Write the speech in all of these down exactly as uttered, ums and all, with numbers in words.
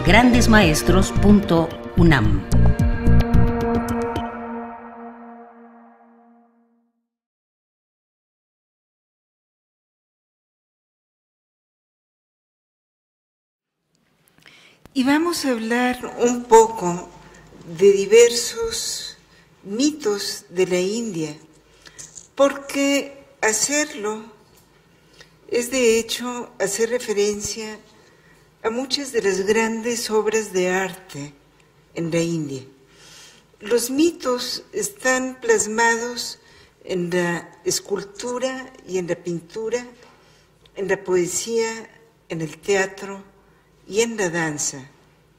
grandes maestros punto unam. Y vamos a hablar un poco de diversos mitos de la India, porque hacerlo es de hecho hacer referencia a muchas de las grandes obras de arte en la India. Los mitos están plasmados en la escultura y en la pintura, en la poesía, en el teatro y en la danza.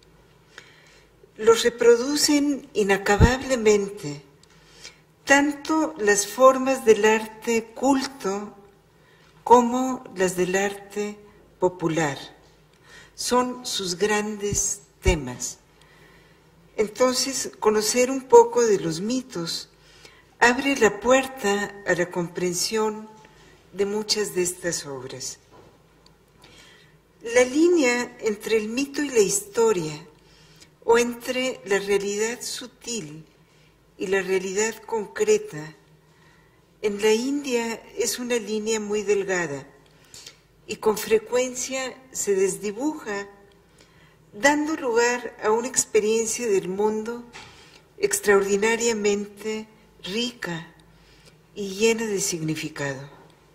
Los reproducen inacabablemente tanto las formas del arte culto como las del arte popular. Son sus grandes temas. Entonces, conocer un poco de los mitos abre la puerta a la comprensión de muchas de estas obras. La línea entre el mito y la historia, o entre la realidad sutil y la realidad concreta, en la India es una línea muy delgada y con frecuencia se desdibuja, dando lugar a una experiencia del mundo extraordinariamente rica y llena de significado.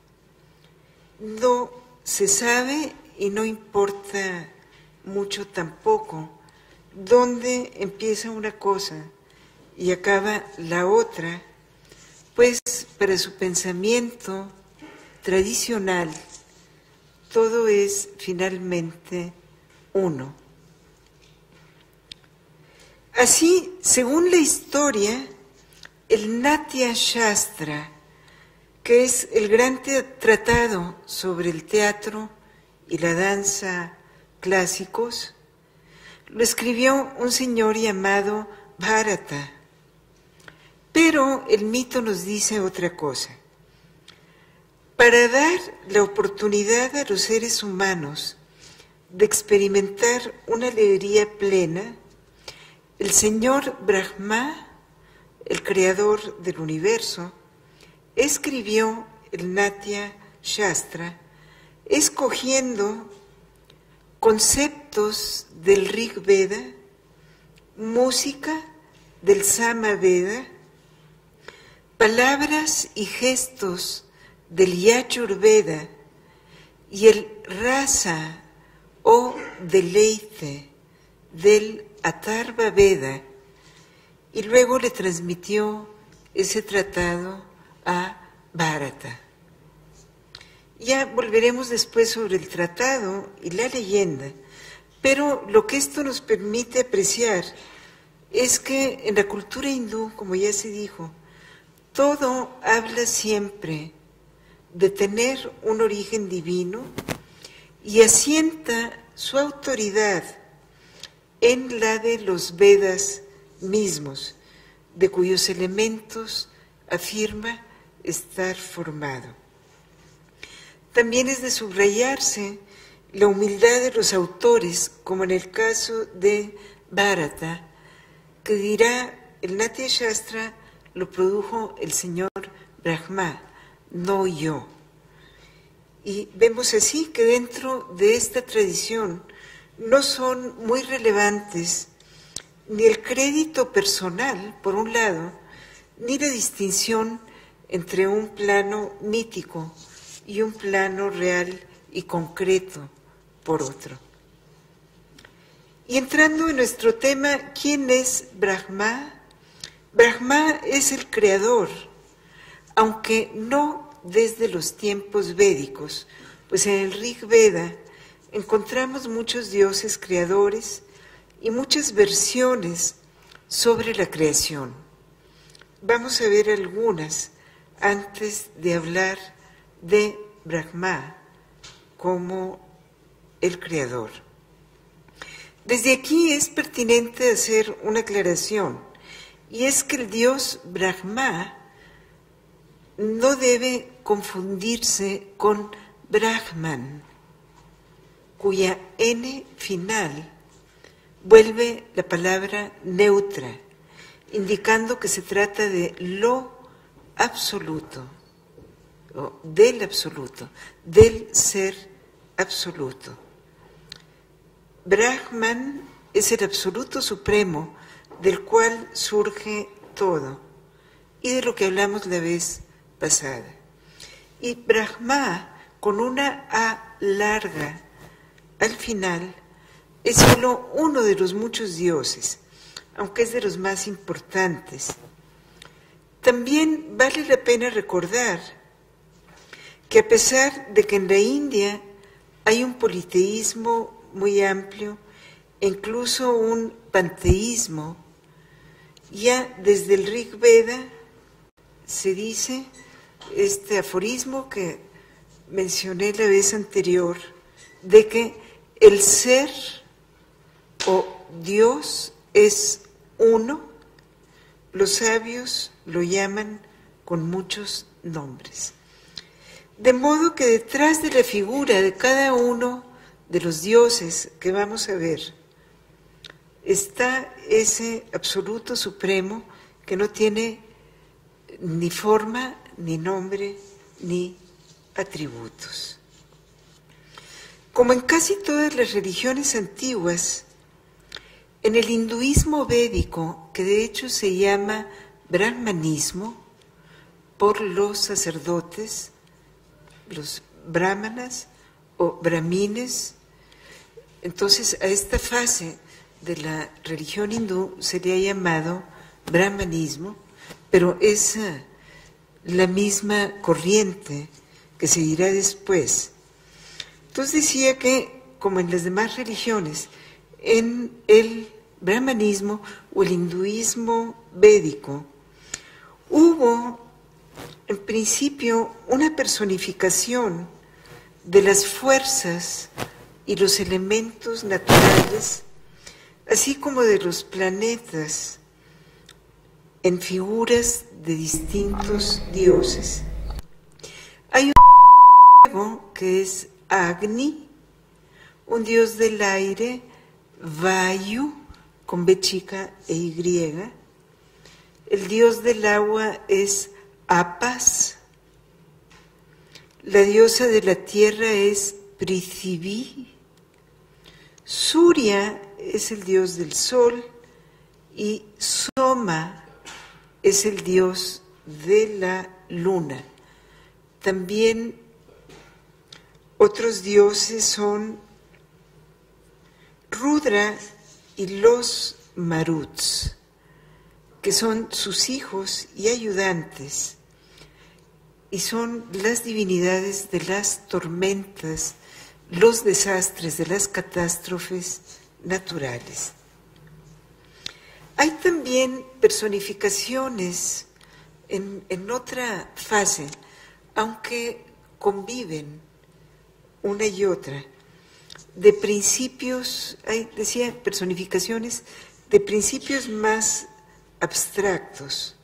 No se sabe, y no importa mucho tampoco, dónde empieza una cosa y acaba la otra, pues para su pensamiento tradicional todo es finalmente uno. Así, según la historia, el Natya Shastra, que es el gran tratado sobre el teatro y la danza clásicos, lo escribió un señor llamado Bharata. Pero el mito nos dice otra cosa. Para dar la oportunidad a los seres humanos de experimentar una alegría plena, el señor Brahma, el creador del universo, escribió el Natya Shastra, escogiendo conceptos del Rig Veda, música del Sama Veda, palabras y gestos del Yajur Veda y el rasa o deleite del Atharva Veda, y luego le transmitió ese tratado a Bharata. Ya volveremos después sobre el tratado y la leyenda, pero lo que esto nos permite apreciar es que en la cultura hindú, como ya se dijo, todo habla siempre de tener un origen divino y asienta su autoridad en la de los Vedas mismos, de cuyos elementos afirma estar formado. También es de subrayarse la humildad de los autores, como en el caso de Bharata, que dirá, el Natya Shastra lo produjo el señor Brahma, no yo. Y vemos así que dentro de esta tradición no son muy relevantes ni el crédito personal, por un lado, ni la distinción entre un plano mítico y un plano real y concreto, por otro. Y entrando en nuestro tema, ¿quién es Brahma? Brahma es el creador, aunque no desde los tiempos védicos, pues en el Rig Veda encontramos muchos dioses creadores y muchas versiones sobre la creación. Vamos a ver algunas antes de hablar de Brahma como el creador. Desde aquí es pertinente hacer una aclaración, y es que el dios Brahma no debe confundirse con Brahman, cuya N final vuelve la palabra neutra, indicando que se trata de lo absoluto, o del absoluto, del ser absoluto. Brahman es el absoluto supremo del cual surge todo, y de lo que hablamos la vez pasada. Y Brahma, con una A larga al final, es solo uno de los muchos dioses, aunque es de los más importantes. También vale la pena recordar que a pesar de que en la India hay un politeísmo muy amplio, e incluso un panteísmo, ya desde el Rig Veda se dice este aforismo que mencioné la vez anterior, de que el ser o Dios es uno. Los sabios lo llaman con muchos nombres. De modo que detrás de la figura de cada uno de los dioses que vamos a ver está ese absoluto supremo que no tiene ni forma, ni nombre, ni atributos. Como en casi todas las religiones antiguas, en el hinduismo védico, que de hecho se llama brahmanismo por los sacerdotes, los brahmanas o brahmines, entonces a esta fase de la religión hindú se le ha llamado brahmanismo, pero es la misma corriente que seguirá después. Entonces decía que, como en las demás religiones, en el brahmanismo o el hinduismo védico, hubo en principio una personificación de las fuerzas y los elementos naturales, así como de los planetas, en figuras de distintos dioses. Hay un fuego que es Agni, un dios del aire, Vayu, con B chica e Y. El dios del agua es Apas. La diosa de la tierra es Prithvi. Surya es el dios del sol y Soma es el dios de la luna. También otros dioses son Rudra y los Maruts, que son sus hijos y ayudantes, y son las divinidades de las tormentas, los desastres, de las catástrofes naturales. Hay también personificaciones en, en otra fase, aunque conviven una y otra, de principios, hay, decía, personificaciones de principios más abstractos,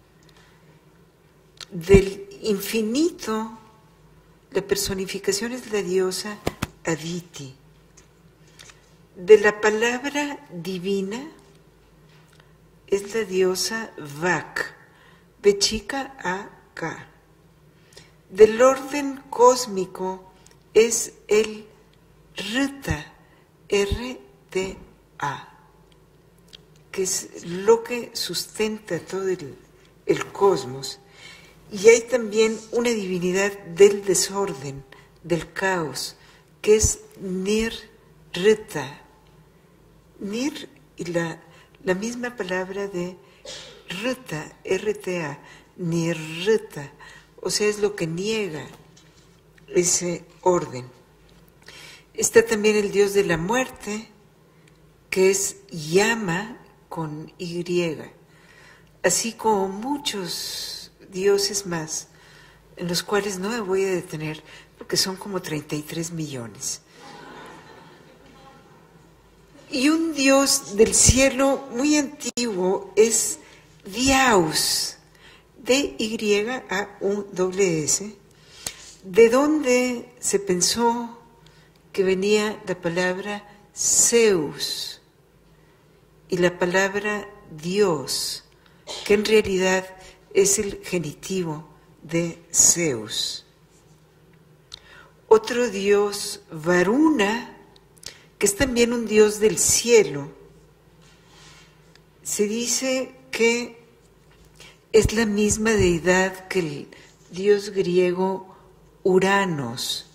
del infinito. La personificación es la diosa Aditi. De la palabra divina es la diosa Vak, B chica A K. Del orden cósmico es el Rta, R T A, que es lo que sustenta todo el, el cosmos. Y hay también una divinidad del desorden, del caos, que es Nirrita. Nir y la, la misma palabra de Rta, R T A, Nirrita, o sea, es lo que niega ese orden. Está también el dios de la muerte, que es Yama con Y, así como muchos dioses más, en los cuales no me voy a detener, porque son como treinta y tres millones. Y un dios del cielo muy antiguo es Diaus, D Y A U S S, de donde se pensó que venía la palabra Zeus, y la palabra Dios, que en realidad es el genitivo de Zeus. Otro dios, Varuna, que es también un dios del cielo. Se dice que es la misma deidad que el dios griego Uranos.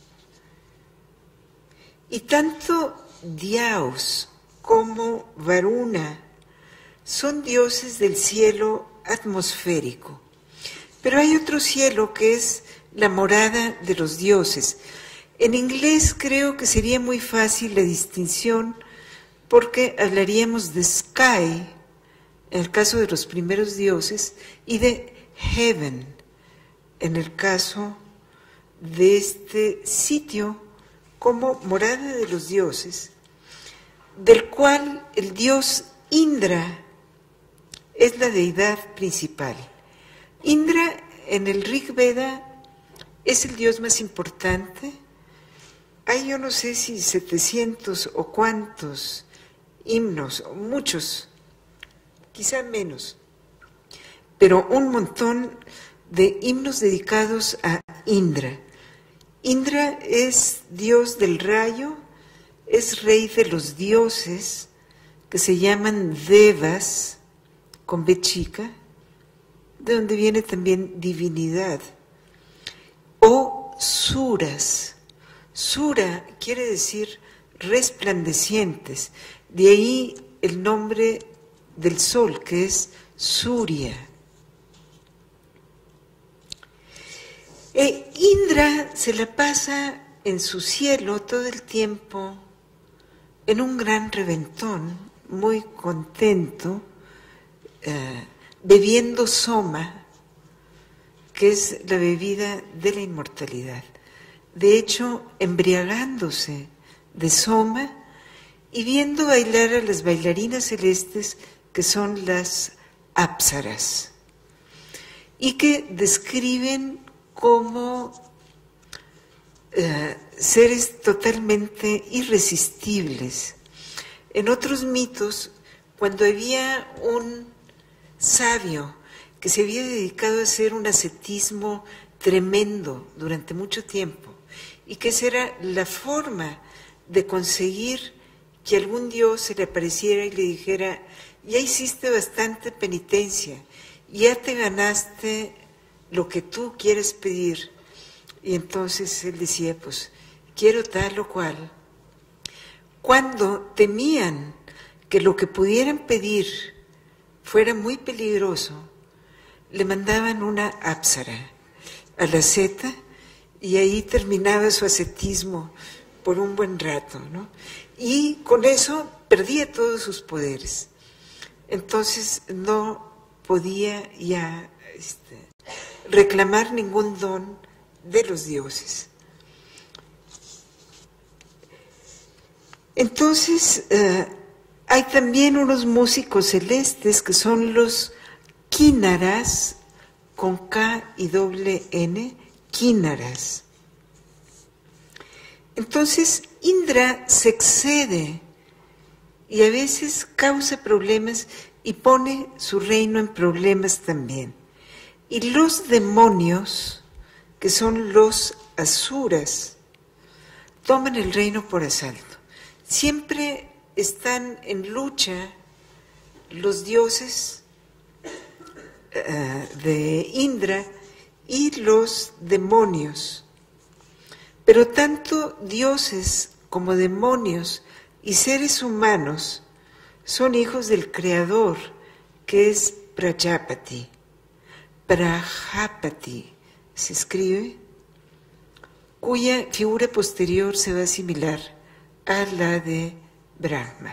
Y tanto Dios como Varuna son dioses del cielo atmosférico. Pero hay otro cielo que es la morada de los dioses. En inglés creo que sería muy fácil la distinción porque hablaríamos de sky, en el caso de los primeros dioses, y de heaven, en el caso de este sitio como morada de los dioses, del cual el dios Indra es la deidad principal. Indra en el Rig Veda es el dios más importante. Hay yo no sé si setecientos o cuántos himnos, o muchos, quizá menos, pero un montón de himnos dedicados a Indra. Indra es dios del rayo, es rey de los dioses que se llaman Devas, con B chica, de donde viene también divinidad, o Suras. Sura quiere decir resplandecientes, de ahí el nombre del sol, que es Surya. E Indra se la pasa en su cielo todo el tiempo en un gran reventón, muy contento, eh, bebiendo soma, que es la bebida de la inmortalidad. De hecho, embriagándose de soma y viendo bailar a las bailarinas celestes que son las ápsaras y que describen como eh, seres totalmente irresistibles. En otros mitos, cuando había un sabio que se había dedicado a hacer un ascetismo tremendo durante mucho tiempo y que esa era la forma de conseguir que algún dios se le apareciera y le dijera: ya hiciste bastante penitencia, ya te ganaste lo que tú quieres pedir. Y entonces él decía: pues quiero tal o cual. Cuando temían que lo que pudieran pedir fuera muy peligroso, le mandaban una ápsara a la zeta y ahí terminaba su ascetismo por un buen rato, ¿no? Y con eso perdía todos sus poderes. Entonces no podía ya este, reclamar ningún don de los dioses. Entonces eh, hay también unos músicos celestes que son los Kínaras, con K y doble N, Kínaras. Entonces Indra se excede y a veces causa problemas y pone su reino en problemas también. Y los demonios, que son los asuras, toman el reino por asalto. Siempre están en lucha los dioses uh, de Indra y los demonios. Pero tanto dioses como demonios y seres humanos son hijos del Creador, que es Prajapati. Prajapati se escribe, cuya figura posterior se va a asimilar a la de Brahma.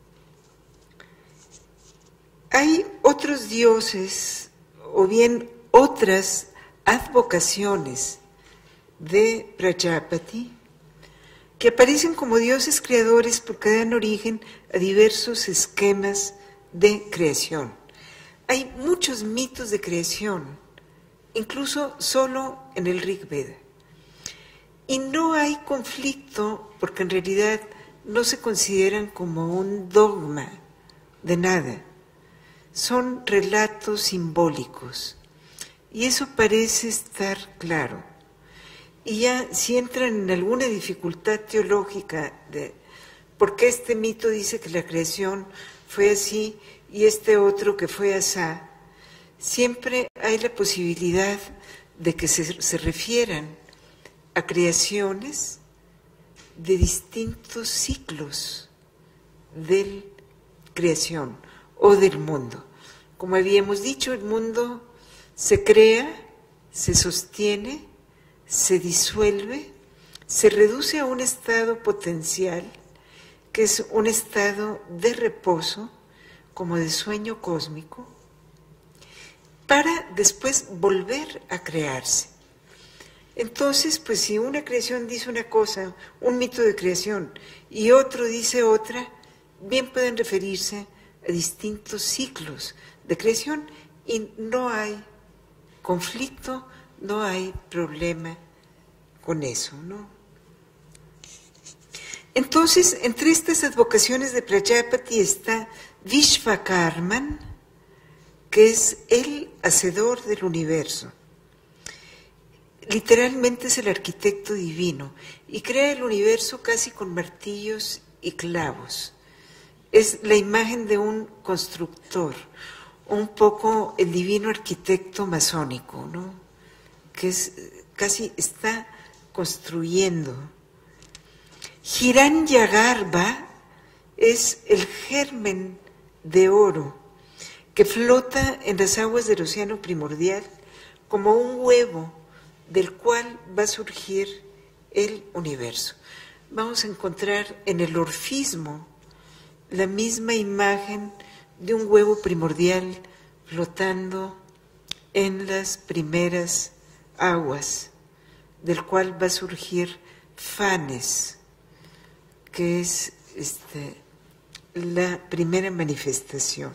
Hay otros dioses, o bien otras advocaciones de Prajapati, que aparecen como dioses creadores porque dan origen a diversos esquemas de creación. Hay muchos mitos de creación, incluso solo en el Rig Veda. Y no hay conflicto porque en realidad no se consideran como un dogma de nada. Son relatos simbólicos. Y eso parece estar claro. Y ya si entran en alguna dificultad teológica de por qué este mito dice que la creación fue así y este otro que fue asá, siempre hay la posibilidad de que se, se refieran a creaciones de distintos ciclos de creación o del mundo. Como habíamos dicho, el mundo se crea, se sostiene, se disuelve, se reduce a un estado potencial, que es un estado de reposo, como de sueño cósmico, para después volver a crearse. Entonces, pues si una creación dice una cosa, un mito de creación, y otro dice otra, bien pueden referirse a distintos ciclos de creación y no hay conflicto, no hay problema con eso, ¿no? Entonces, entre estas advocaciones de Prajapati está Vishvakarman, que es el hacedor del universo. Literalmente es el arquitecto divino y crea el universo casi con martillos y clavos. Es la imagen de un constructor, un poco el divino arquitecto masónico, ¿no? Que es, casi está construyendo. Hiranyagarbha es el germen de oro que flota en las aguas del océano primordial como un huevo del cual va a surgir el universo. Vamos a encontrar en el orfismo la misma imagen de un huevo primordial flotando en las primeras aguas, del cual va a surgir Fanes, que es este, la primera manifestación.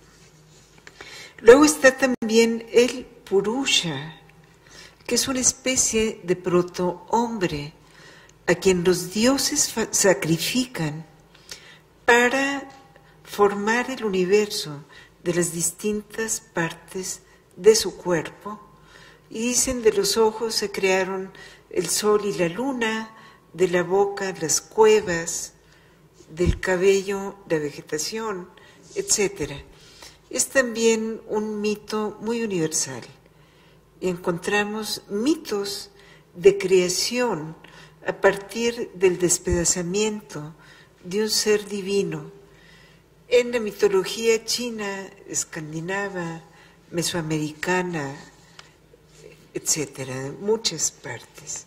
Luego está también el Purusha, que es una especie de protohombre a quien los dioses sacrifican para formar el universo de las distintas partes de su cuerpo. Y dicen, de los ojos se crearon el sol y la luna, de la boca las cuevas, del cabello la vegetación, etcétera. Es también un mito muy universal. Y encontramos mitos de creación a partir del despedazamiento de un ser divino en la mitología china, escandinava, mesoamericana, etcétera, de muchas partes.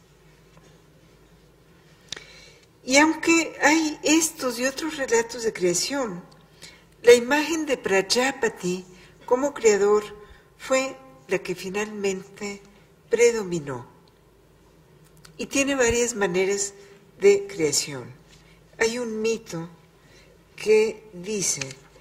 Y aunque hay estos y otros relatos de creación, la imagen de Prajapati como creador fue la que finalmente predominó. Y tiene varias maneras de creación. Hay un mito que dice: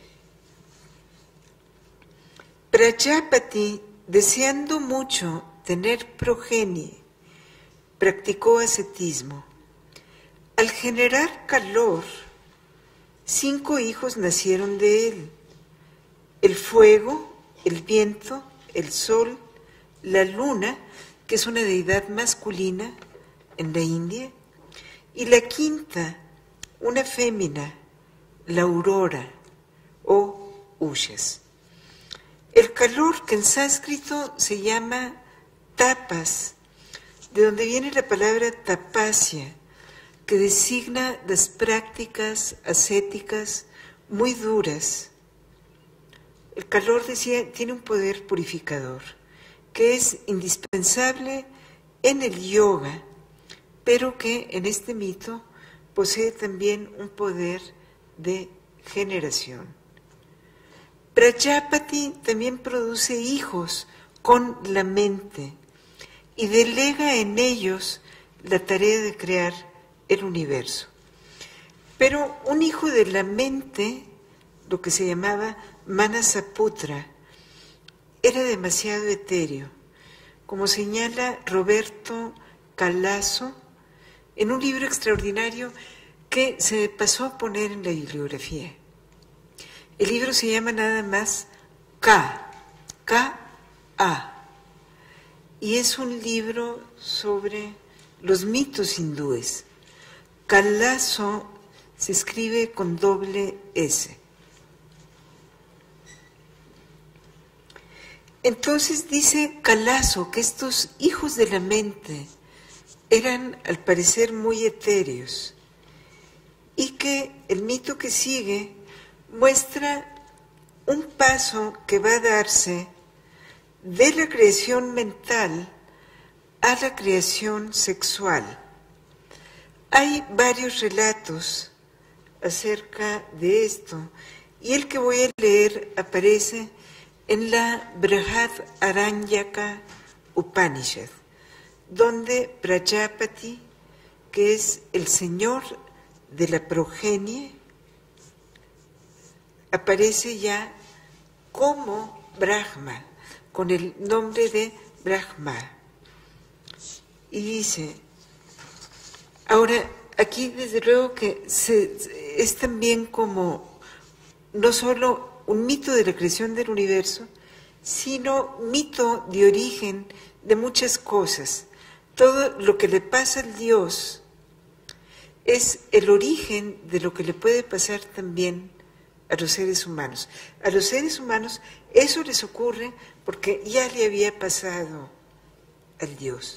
Prajapati, deseando mucho tener progenie, practicó ascetismo. Al generar calor, cinco hijos nacieron de él: el fuego, el viento, el sol, la luna, que es una deidad masculina en la India, y la quinta, una fémina, la aurora o ushas. El calor, que en sánscrito se llama tapas, de donde viene la palabra tapasya, que designa las prácticas ascéticas muy duras. El calor, decía, tiene un poder purificador, que es indispensable en el yoga, pero que en este mito posee también un poder de generación. Prajapati también produce hijos con la mente y delega en ellos la tarea de crear el universo. Pero un hijo de la mente, lo que se llamaba Manasaputra, era demasiado etéreo, como señala Roberto Calasso en un libro extraordinario que se pasó a poner en la bibliografía. El libro se llama nada más Ka, Ka-A, y es un libro sobre los mitos hindúes. Kalaso se escribe con doble S. Entonces dice Kalaso que estos hijos de la mente eran al parecer muy etéreos y que el mito que sigue muestra un paso que va a darse de la creación mental a la creación sexual. Hay varios relatos acerca de esto y el que voy a leer aparece en la Brihad Aranyaka Upanishad, donde Prajapati, que es el señor de la progenie, aparece ya como Brahma, con el nombre de Brahma. Y dice, ahora, aquí desde luego que se, es también como no solo un mito de la creación del universo, sino mito de origen de muchas cosas. Todo lo que le pasa al Dios es el origen de lo que le puede pasar también a los seres humanos. A los seres humanos eso les ocurre porque ya le había pasado al Dios.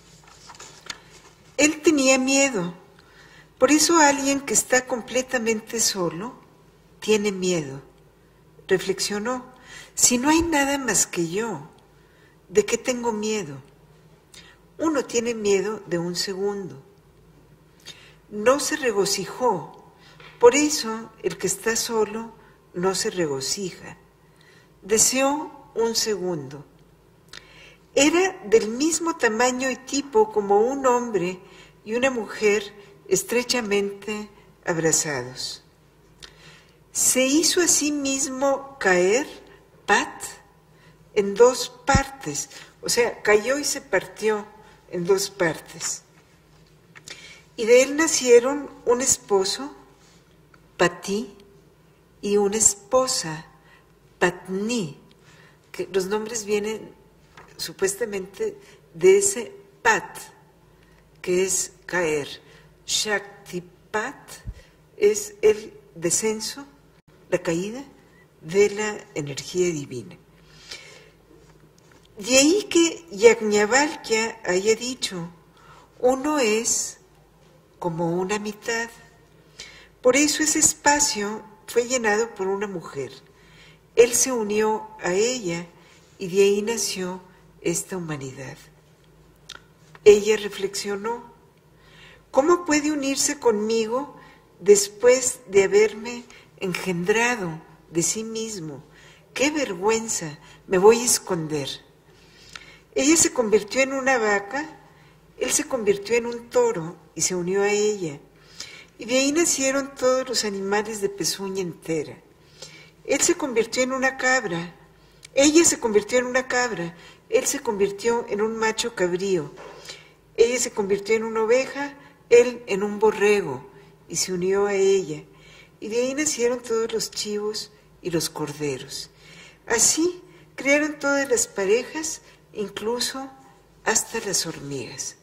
Él tenía miedo. Por eso alguien que está completamente solo tiene miedo. Reflexionó, si no hay nada más que yo, ¿de qué tengo miedo? Uno tiene miedo de un segundo. No se regocijó. Por eso el que está solo no se regocija. Deseó un segundo. Era del mismo tamaño y tipo como un hombre y una mujer estrechamente abrazados. Se hizo a sí mismo caer, pat, en dos partes, o sea, cayó y se partió en dos partes. Y de él nacieron un esposo, Pati, y una esposa, Patni, que los nombres vienen supuestamente de ese Pat, que es caer. Shaktipat es el descenso, la caída de la energía divina. De ahí que Yajnavalkya haya dicho, uno es como una mitad. Por eso ese espacio fue llenado por una mujer. Él se unió a ella y de ahí nació esta humanidad. Ella reflexionó, ¿cómo puede unirse conmigo después de haberme engendrado de sí mismo? ¡Qué vergüenza! Me voy a esconder. Ella se convirtió en una vaca, él se convirtió en un toro y se unió a ella. Y de ahí nacieron todos los animales de pezuña entera. Él se convirtió en una cabra, ella se convirtió en una cabra, él se convirtió en un macho cabrío. Ella se convirtió en una oveja, él en un borrego y se unió a ella. Y de ahí nacieron todos los chivos y los corderos. Así crearon todas las parejas, incluso hasta las hormigas.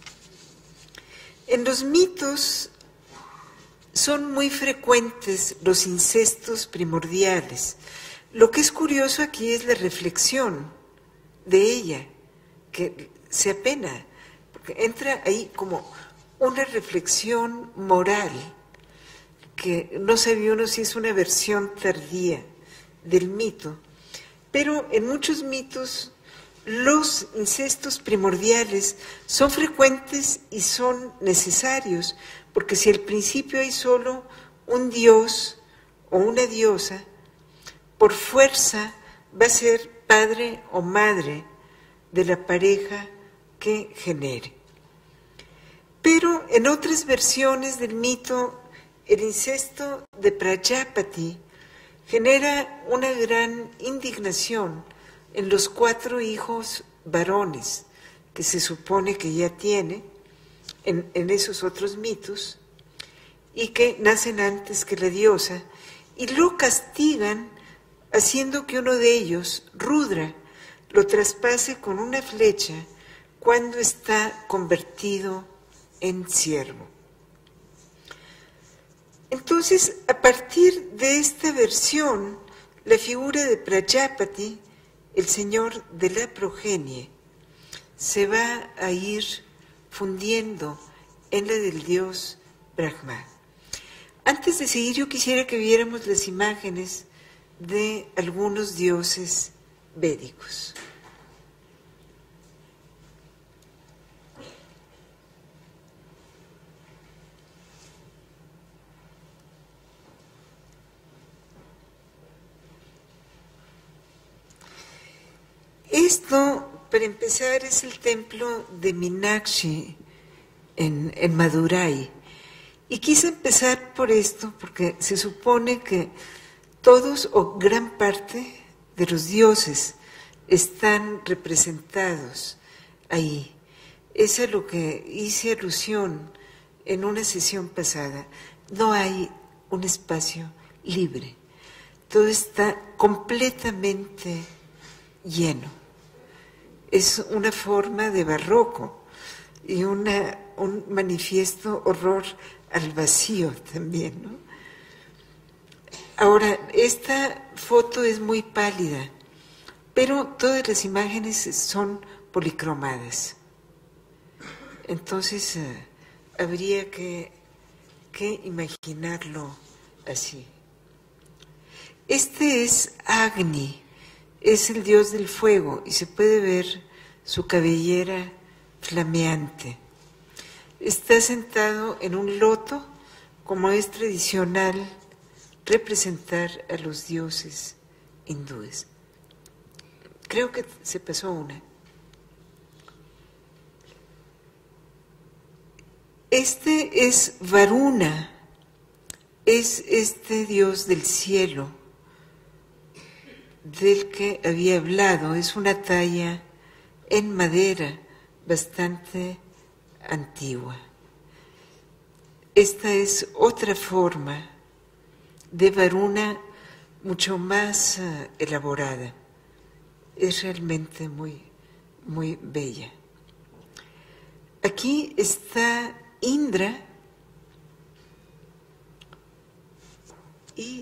En los mitos son muy frecuentes los incestos primordiales. Lo que es curioso aquí es la reflexión de ella, que se apena, porque entra ahí como una reflexión moral, que no sabe uno si es una versión tardía del mito, pero en muchos mitos los incestos primordiales son frecuentes y son necesarios, porque si al principio hay solo un dios o una diosa, por fuerza va a ser padre o madre de la pareja que genere. Pero en otras versiones del mito, el incesto de Prajapati genera una gran indignación en los cuatro hijos varones que se supone que ya tiene en, en esos otros mitos y que nacen antes que la diosa, y lo castigan haciendo que uno de ellos, Rudra, lo traspase con una flecha cuando está convertido en ciervo. Entonces, a partir de esta versión, la figura de Prajapati, el señor de la progenie, se va a ir fundiendo en la del dios Brahma. Antes de seguir, yo quisiera que viéramos las imágenes de algunos dioses védicos. Esto, para empezar, es el templo de Meenakshi en, en Madurai. Y quise empezar por esto porque se supone que todos o gran parte de los dioses están representados ahí. Es a lo que hice alusión en una sesión pasada. No hay un espacio libre. Todo está completamente lleno. Es una forma de barroco y una, un manifiesto horror al vacío también, ¿no? Ahora, esta foto es muy pálida, pero todas las imágenes son policromadas. Entonces, eh, habría que, que imaginarlo así. Este es Agni, es el dios del fuego y se puede ver su cabellera flameante. Está sentado en un loto, como es tradicional representar a los dioses hindúes. Creo que se pasó una. Este es Varuna, es este dios del cielo del que había hablado. Es una talla en madera bastante antigua. Esta es otra forma de Varuna mucho más uh, elaborada. Es realmente muy, muy bella. Aquí está Indra y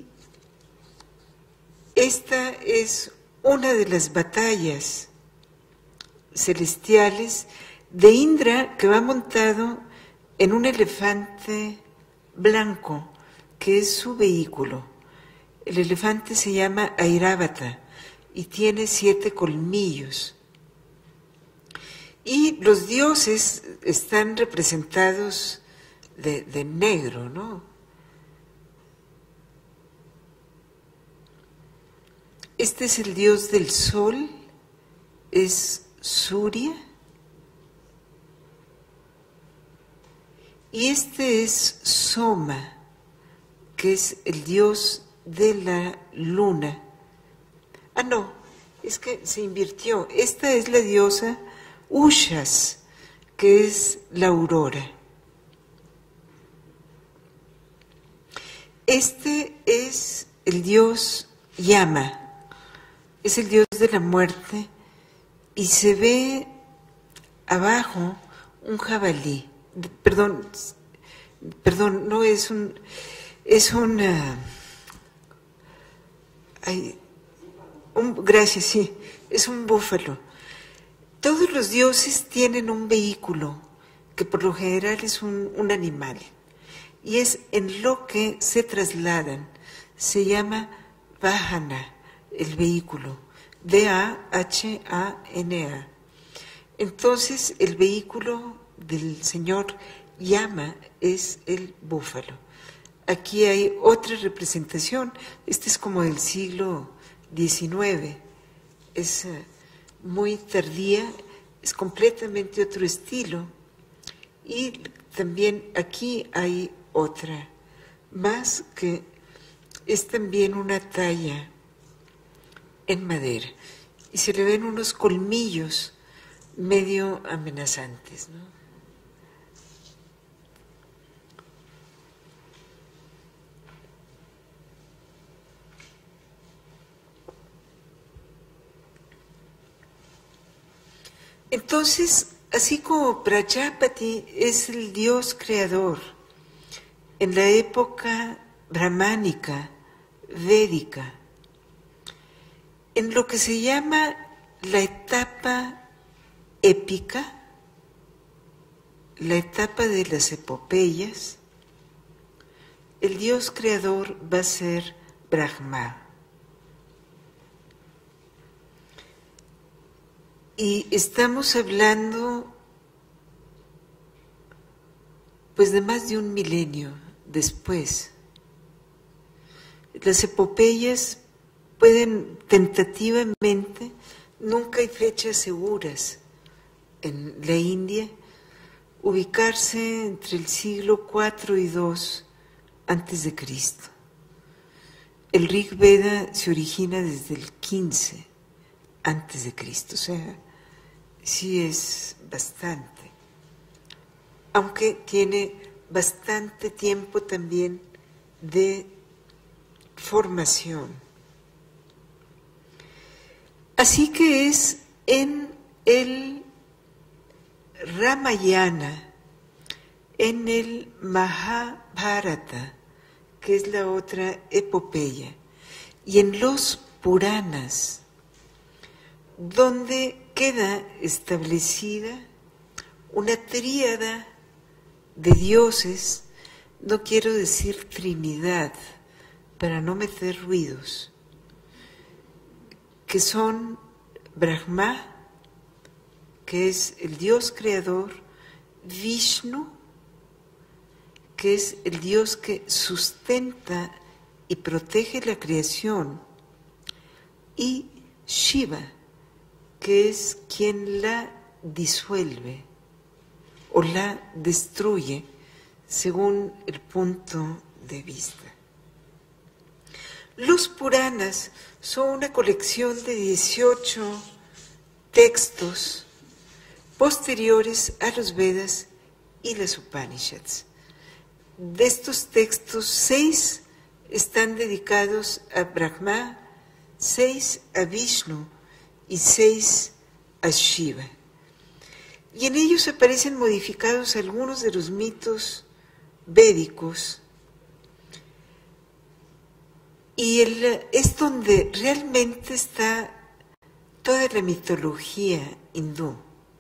esta es una de las batallas celestiales de Indra, que va montado en un elefante blanco, que es su vehículo. El elefante se llama Airavata y tiene siete colmillos. Y los dioses están representados de, de negro, ¿no? Este es el dios del sol, es Surya. Y este es Soma, que es el dios de la luna. Ah, no, es que se invirtió. Esta es la diosa Ushas, que es la aurora. Este es el dios Yama, es el dios de la muerte, y se ve abajo un jabalí. Perdón, perdón, no es un, es una, hay, un, gracias, sí, es un búfalo. Todos los dioses tienen un vehículo, que por lo general es un, un animal, y es en lo que se trasladan. Se llama Vahana, el vehículo, V A H A N A. Entonces, el vehículo del señor Yama es el búfalo. Aquí hay otra representación. Este es como del siglo diecinueve. Es uh, muy tardía, es completamente otro estilo. Y también aquí hay otra, más que es también una talla en madera. Y se le ven unos colmillos medio amenazantes, ¿no? Entonces, así como Prajapati es el dios creador en la época brahmánica, védica, en lo que se llama la etapa épica, la etapa de las epopeyas, el dios creador va a ser Brahma. Y estamos hablando pues de más de un milenio después. Las epopeyas pueden tentativamente, nunca hay fechas seguras en la India, ubicarse entre el siglo cuatro y dos antes de Cristo. El Rig Veda se origina desde el quince antes de Cristo, o sea, sí es bastante, aunque tiene bastante tiempo también de formación. Así que es en el Ramayana, en el Mahabharata, que es la otra epopeya, y en los Puranas, donde queda establecida una tríada de dioses, no quiero decir trinidad, para no meter ruidos, que son Brahma, que es el Dios creador, Vishnu, que es el Dios que sustenta y protege la creación, y Shiva, que es quien la disuelve o la destruye según el punto de vista. Los Puranas son una colección de dieciocho textos posteriores a los Vedas y las Upanishads. De estos textos, seis están dedicados a Brahma, seis a Vishnu y seis a Shiva. Y en ellos aparecen modificados algunos de los mitos védicos. Y el, es donde realmente está toda la mitología hindú,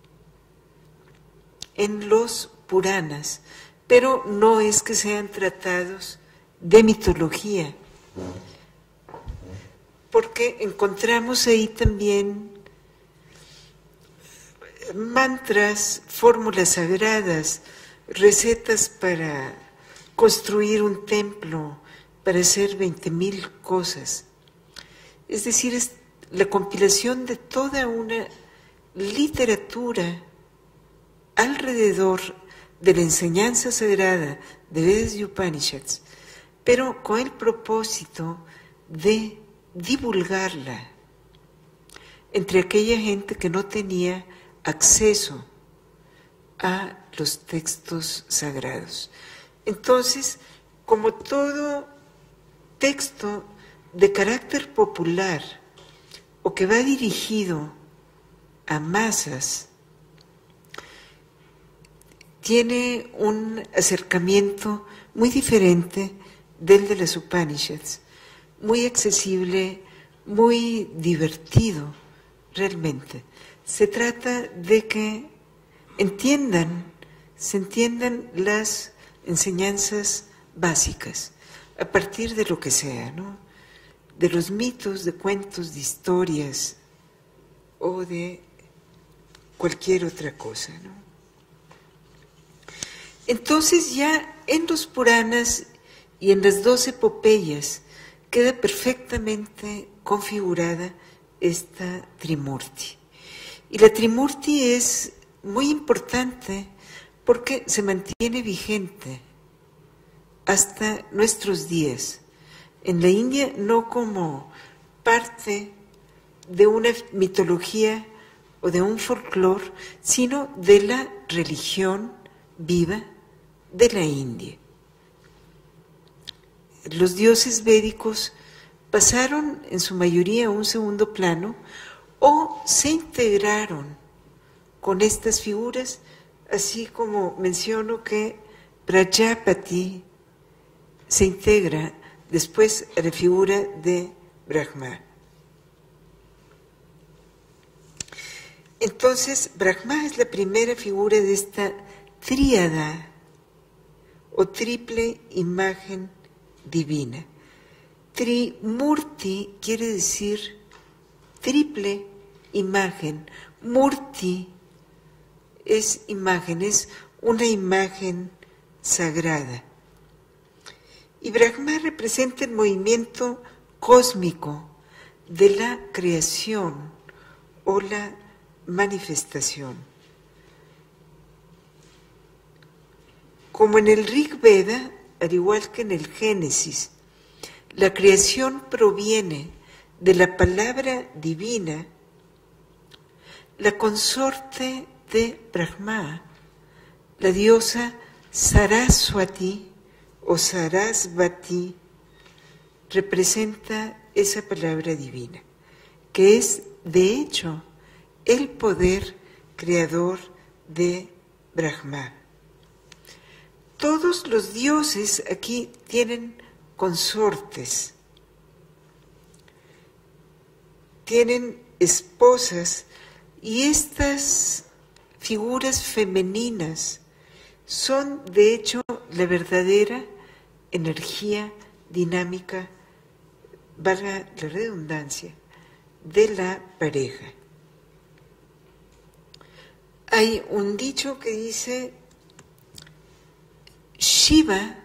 en los Puranas, pero no es que sean tratados de mitología, porque encontramos ahí también mantras, fórmulas sagradas, recetas para construir un templo, para hacer veinte mil cosas. Es decir, es la compilación de toda una literatura alrededor de la enseñanza sagrada de Vedas y Upanishads, pero con el propósito de divulgarla entre aquella gente que no tenía acceso a los textos sagrados. Entonces, como todo texto de carácter popular o que va dirigido a masas, tiene un acercamiento muy diferente del de las Upanishads, muy accesible, muy divertido, realmente. Se trata de que entiendan, se entiendan las enseñanzas básicas, a partir de lo que sea, ¿no? De los mitos, de cuentos, de historias o de cualquier otra cosa, ¿no? Entonces ya en los Puranas y en las dos epopeyas queda perfectamente configurada esta Trimurti. Y la Trimurti es muy importante porque se mantiene vigente hasta nuestros días. En la India no como parte de una mitología o de un folclore, sino de la religión viva de la India. Los dioses védicos pasaron en su mayoría a un segundo plano o se integraron con estas figuras, así como menciono que Prajapati se integra después a la figura de Brahma. Entonces, Brahma es la primera figura de esta tríada o triple imagen divina. Trimurti quiere decir triple imagen. Murti es imagen, es una imagen sagrada. Y Brahma representa el movimiento cósmico de la creación o la manifestación. Como en el Rig Veda, al igual que en el Génesis, la creación proviene de la palabra divina, la consorte de Brahma, la diosa Saraswati o Sarasvati, representa esa palabra divina, que es, de hecho, el poder creador de Brahma. Todos los dioses aquí tienen consortes, tienen esposas, y estas figuras femeninas son, de hecho, la verdadera energía dinámica, valga la redundancia, de la pareja. Hay un dicho que dice: Shiva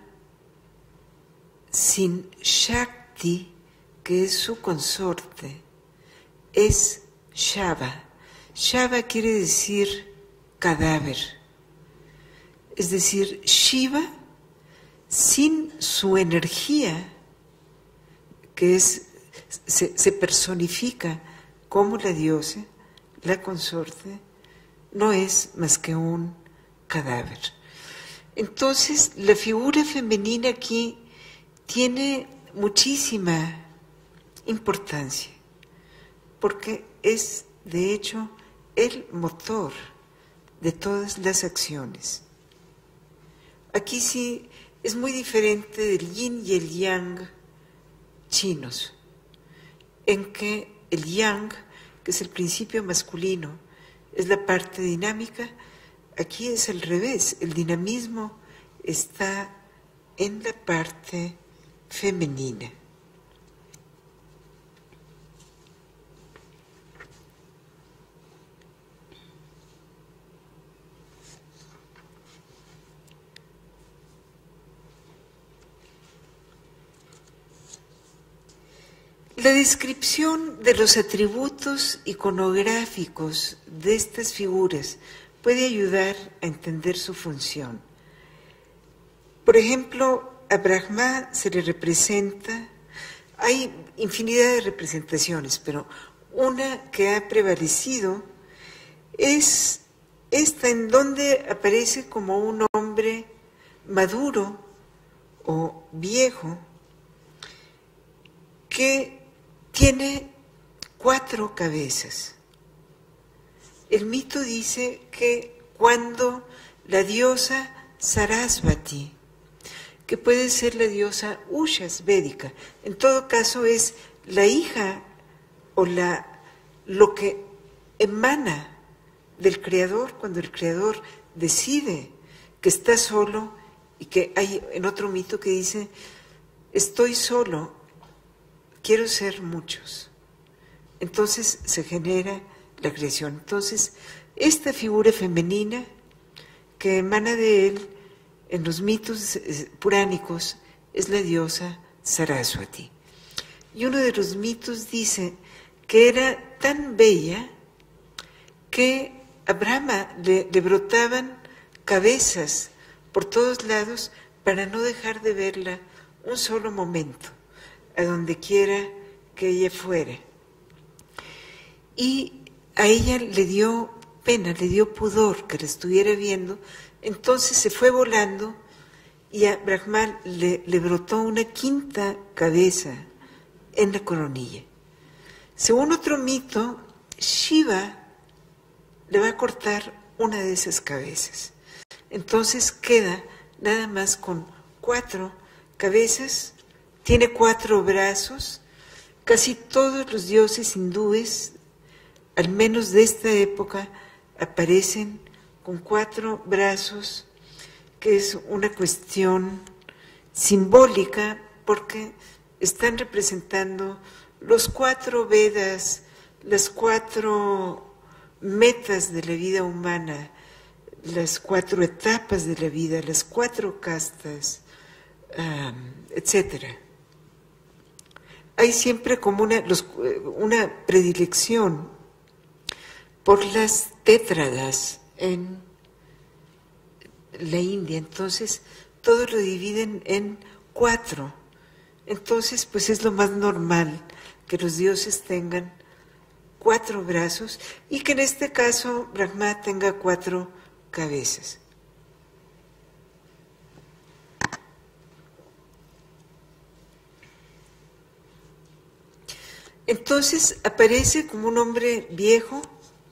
sin Shakti, que es su consorte, es Shava. Shava quiere decir cadáver. Es decir, Shiva sin su energía, que es, se, se personifica como la diosa, la consorte, no es más que un cadáver. Entonces, la figura femenina aquí tiene muchísima importancia, porque es, de hecho, el motor de todas las acciones. Aquí sí es muy diferente del yin y el yang chinos, en que el yang, que es el principio masculino, es la parte dinámica. Aquí es al revés, el dinamismo está en la parte femenina. La descripción de los atributos iconográficos de estas figuras puede ayudar a entender su función. Por ejemplo, a Brahma se le representa, hay infinidad de representaciones, pero una que ha prevalecido es esta, en donde aparece como un hombre maduro o viejo que tiene cuatro cabezas. El mito dice que cuando la diosa Sarasvati, que puede ser la diosa Ushas védica, en todo caso es la hija o la, lo que emana del Creador, cuando el Creador decide que está solo, y que hay en otro mito que dice: estoy solo, quiero ser muchos. Entonces se genera la creación. Entonces, esta figura femenina que emana de él en los mitos puránicos es la diosa Saraswati. Y uno de los mitos dice que era tan bella que a Brahma le, le brotaban cabezas por todos lados para no dejar de verla un solo momento, a donde quiera que ella fuera. Y a ella le dio pena, le dio pudor que la estuviera viendo, entonces se fue volando y a Brahma le, le brotó una quinta cabeza en la coronilla. Según otro mito, Shiva le va a cortar una de esas cabezas. Entonces queda nada más con cuatro cabezas, tiene cuatro brazos. Casi todos los dioses hindúes, al menos de esta época, aparecen con cuatro brazos, que es una cuestión simbólica porque están representando los cuatro Vedas, las cuatro metas de la vida humana, las cuatro etapas de la vida, las cuatro castas, um, etcétera. Hay siempre como una, los, una predilección por las tétradas en la India, entonces todo lo dividen en cuatro. Entonces, pues es lo más normal que los dioses tengan cuatro brazos y que en este caso Brahma tenga cuatro cabezas. Entonces aparece como un hombre viejo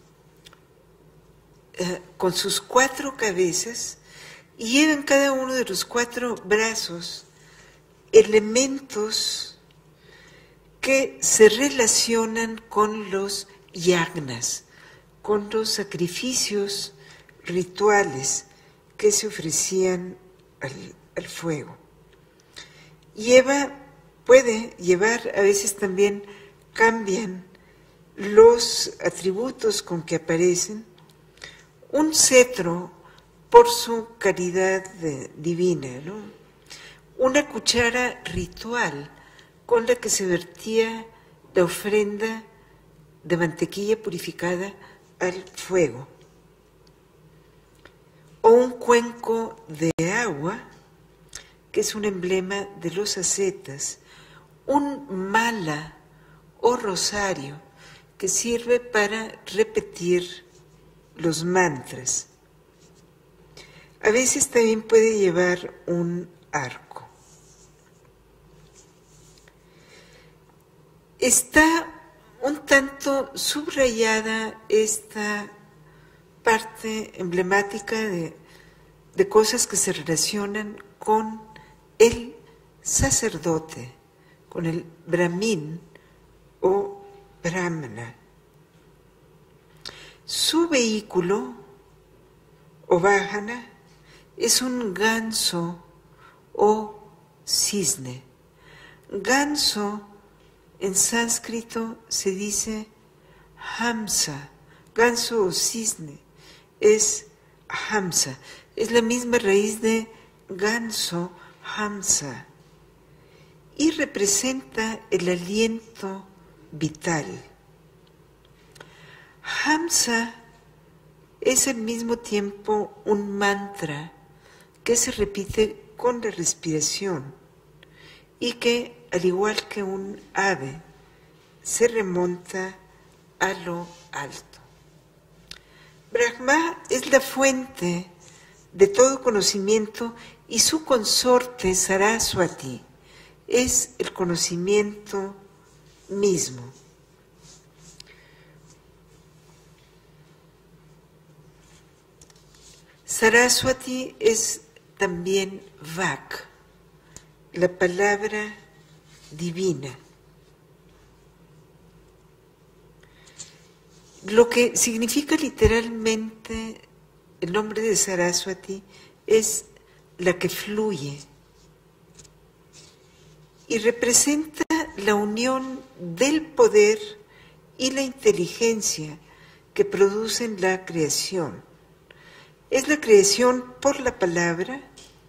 eh, con sus cuatro cabezas y lleva en cada uno de los cuatro brazos elementos que se relacionan con los yagnas, con los sacrificios rituales que se ofrecían al, al fuego. Lleva, puede llevar, a veces también cambian los atributos con que aparecen, un cetro por su caridad de, divina, ¿no? Una cuchara ritual con la que se vertía la ofrenda de mantequilla purificada al fuego, o un cuenco de agua, que es un emblema de los ascetas, un mala o rosario que sirve para repetir los mantras. A veces también puede llevar un arco. Está un tanto subrayada esta parte emblemática de, de cosas que se relacionan con el sacerdote, con el brahmin o brahmana. Su vehículo o vahana es un ganso o cisne. Ganso en sánscrito se dice hamsa, ganso o cisne es hamsa, es la misma raíz de ganso, hamsa, y representa el aliento vital. Hamsa es al mismo tiempo un mantra que se repite con la respiración y que, al igual que un ave, se remonta a lo alto. Brahma es la fuente de todo conocimiento y su consorte Saraswati es el conocimiento mismo. Saraswati es también Vak, la palabra divina. Lo que significa literalmente el nombre de Saraswati es la que fluye y representa la unión del poder y la inteligencia que producen la creación. Es la creación por la palabra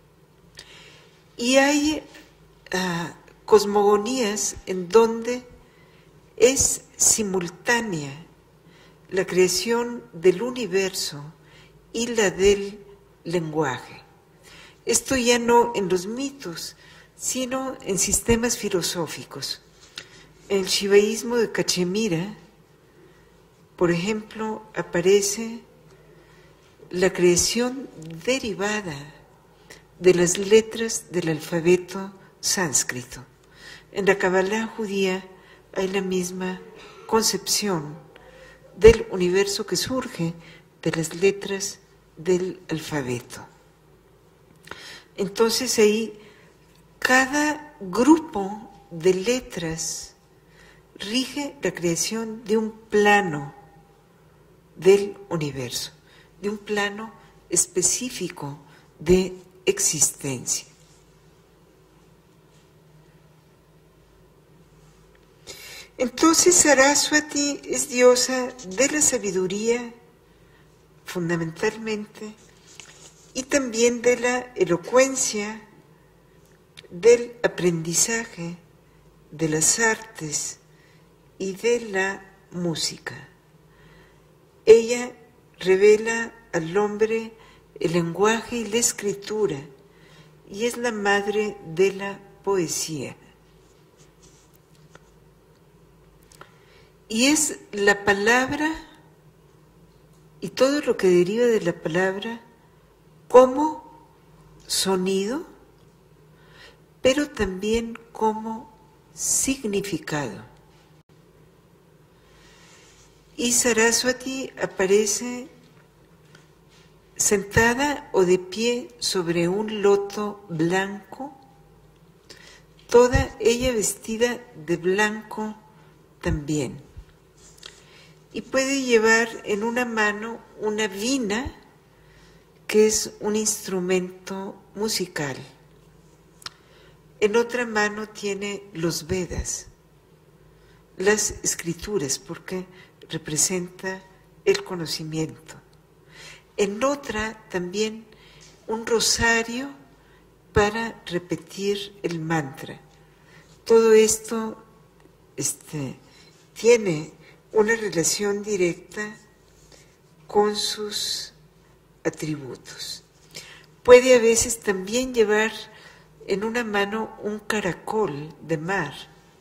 y hay uh, cosmogonías en donde es simultánea la creación del universo y la del lenguaje. Esto ya no en los mitos, sino en sistemas filosóficos. En el shivaísmo de Cachemira, por ejemplo, aparece la creación derivada de las letras del alfabeto sánscrito. En la Kabbalah judía hay la misma concepción del universo que surge de las letras del alfabeto. Entonces ahí cada grupo de letras rige la creación de un plano del universo, de un plano específico de existencia. Entonces Saraswati es diosa de la sabiduría, fundamentalmente, y también de la elocuencia, del aprendizaje, de las artes y de la música. Ella revela al hombre el lenguaje y la escritura, y es la madre de la poesía. Y es la palabra y todo lo que deriva de la palabra como sonido, pero también como significado. Y Saraswati aparece sentada o de pie sobre un loto blanco, toda ella vestida de blanco también. Y puede llevar en una mano una vina, que es un instrumento musical. En otra mano tiene los Vedas, las escrituras, porque representa el conocimiento. En otra también un rosario para repetir el mantra. Todo esto este, tiene una relación directa con sus atributos. Puede a veces también llevar en una mano un caracol de mar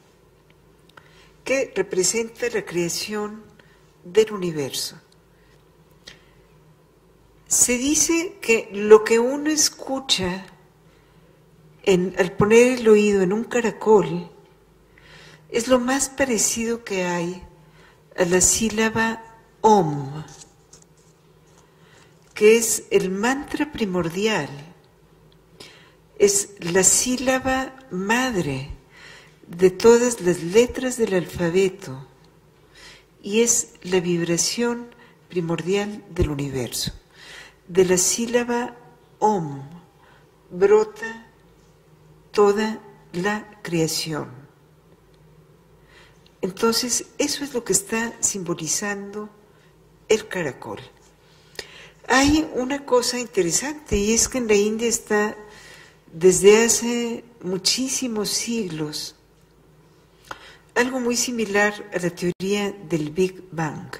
que representa la creación del universo. Se dice que lo que uno escucha en, al poner el oído en un caracol es lo más parecido que hay a la sílaba Om, que es el mantra primordial, es la sílaba madre de todas las letras del alfabeto y es la vibración primordial del universo. De la sílaba Om brota toda la creación. Entonces, eso es lo que está simbolizando el caracol. Hay una cosa interesante, y es que en la India está desde hace muchísimos siglos algo muy similar a la teoría del Big Bang,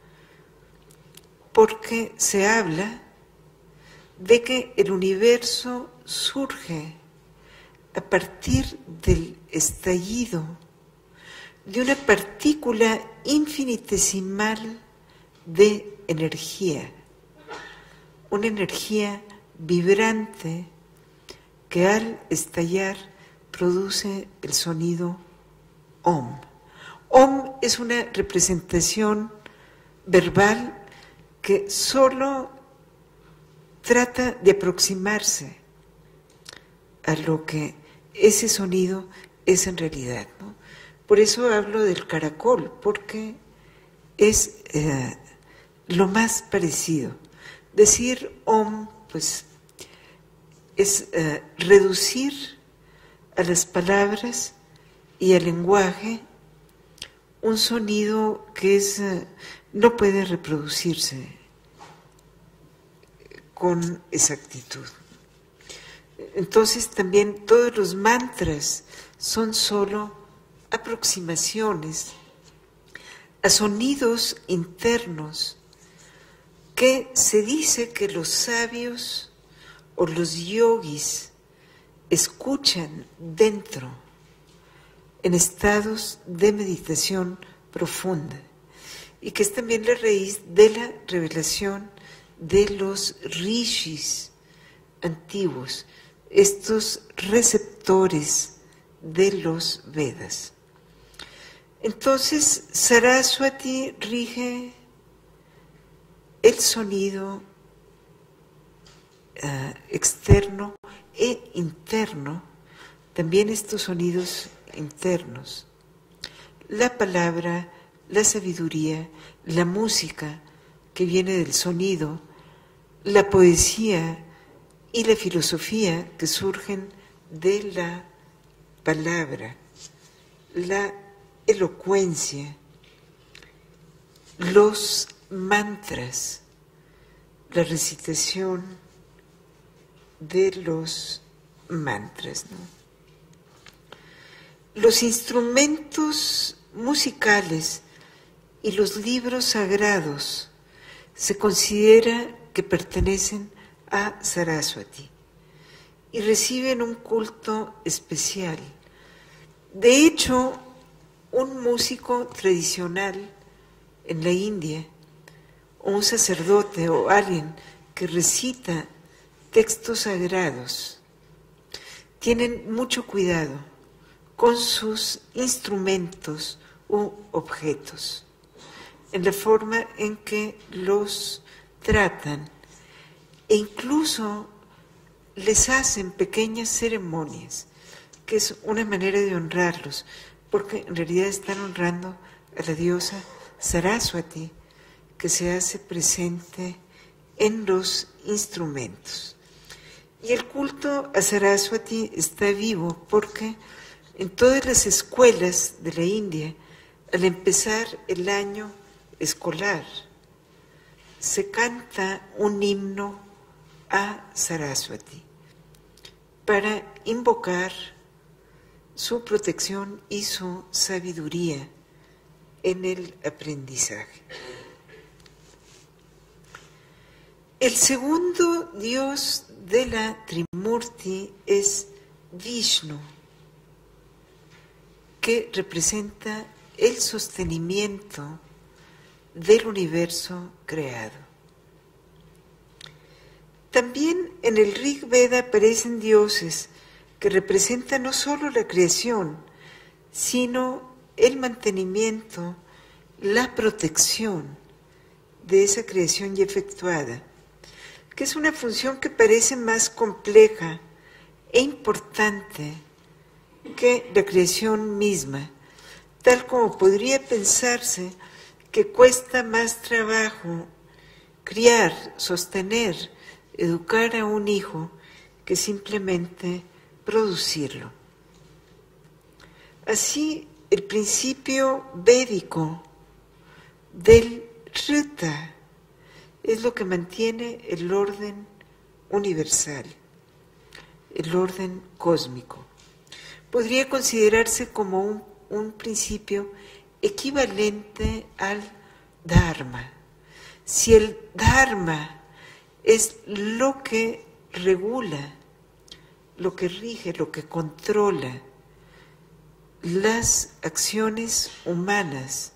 porque se habla de que el universo surge a partir del estallido de una partícula infinitesimal de energía, una energía vibrante que al estallar produce el sonido Om. Om es una representación verbal que solo trata de aproximarse a lo que ese sonido es en realidad, ¿no? Por eso hablo del caracol, porque es eh, lo más parecido. Decir Om, pues, es eh, reducir a las palabras y al lenguaje un sonido que es, eh, no puede reproducirse con exactitud. Entonces también todos los mantras son solo aproximaciones a sonidos internos que se dice que los sabios o los yogis escuchan dentro en estados de meditación profunda y que es también la raíz de la revelación de los rishis antiguos, estos receptores de los Vedas. Entonces, Saraswati rige el sonido uh, externo e interno, también estos sonidos internos, la palabra, la sabiduría, la música que viene del sonido, la poesía y la filosofía que surgen de la palabra, la elocuencia, los mantras, la recitación de los mantras, ¿no? Los instrumentos musicales y los libros sagrados se considera que pertenecen a Saraswati y reciben un culto especial. De hecho, un músico tradicional en la India, o un sacerdote o alguien que recita textos sagrados, tienen mucho cuidado con sus instrumentos u objetos, en la forma en que los tratan, e incluso les hacen pequeñas ceremonias, que es una manera de honrarlos, porque en realidad están honrando a la diosa Saraswati, que se hace presente en los instrumentos. Y el culto a Saraswati está vivo porque en todas las escuelas de la India, al empezar el año escolar, se canta un himno a Saraswati para invocar su protección y su sabiduría en el aprendizaje. El segundo dios de la Trimurti es Vishnu, que representa el sostenimiento del universo creado. También en el Rig Veda aparecen dioses que representan no solo la creación, sino el mantenimiento, la protección de esa creación ya efectuada, que es una función que parece más compleja e importante que la creación misma, tal como podría pensarse que cuesta más trabajo criar, sostener, educar a un hijo que simplemente producirlo. Así, el principio védico del Rita es lo que mantiene el orden universal, el orden cósmico. Podría considerarse como un, un principio equivalente al Dharma. Si el Dharma es lo que regula, lo que rige, lo que controla las acciones humanas,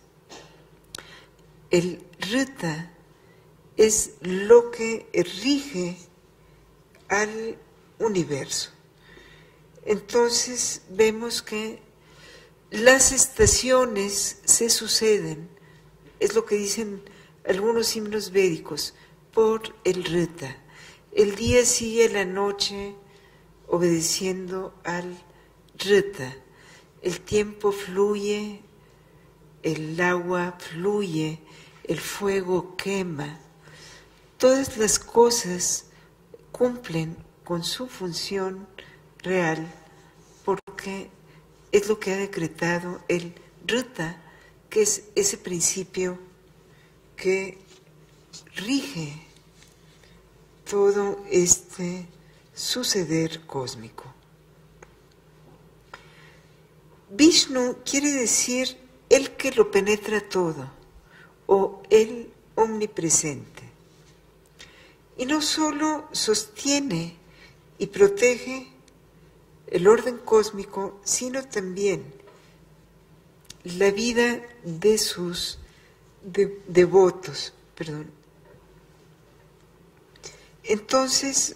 el Rita es lo que rige al universo. Entonces vemos que las estaciones se suceden, es lo que dicen algunos himnos védicos, por el Rita. El día sigue a la noche obedeciendo al Rita. El tiempo fluye, el agua fluye, el fuego quema. Todas las cosas cumplen con su función real porque es lo que ha decretado el Rita, que es ese principio que rige todo este suceder cósmico. Vishnu quiere decir el que lo penetra todo o el omnipresente. Y no solo sostiene y protege el orden cósmico, sino también la vida de sus de, devotos. Perdón. Entonces,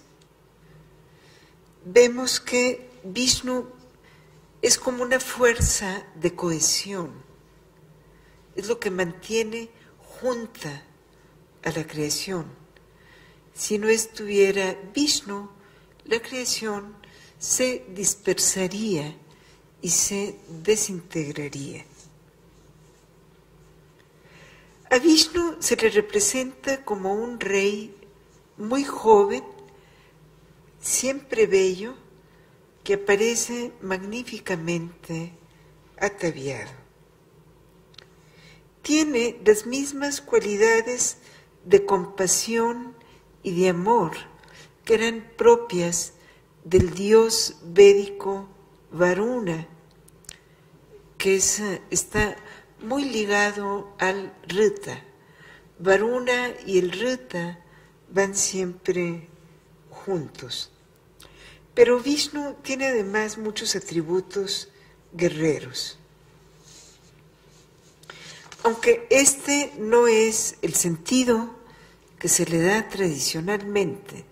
vemos que Vishnu es como una fuerza de cohesión, es lo que mantiene junta a la creación. Si no estuviera Vishnu, la creación se dispersaría y se desintegraría. A Vishnu se le representa como un rey muy joven, siempre bello, que aparece magníficamente ataviado. Tiene las mismas cualidades de compasión y de amor que eran propias del dios védico Varuna, que es, está muy ligado al Rita. Varuna y el Rita van siempre juntos. Pero Vishnu tiene además muchos atributos guerreros. Aunque este no es el sentido que se le da tradicionalmente,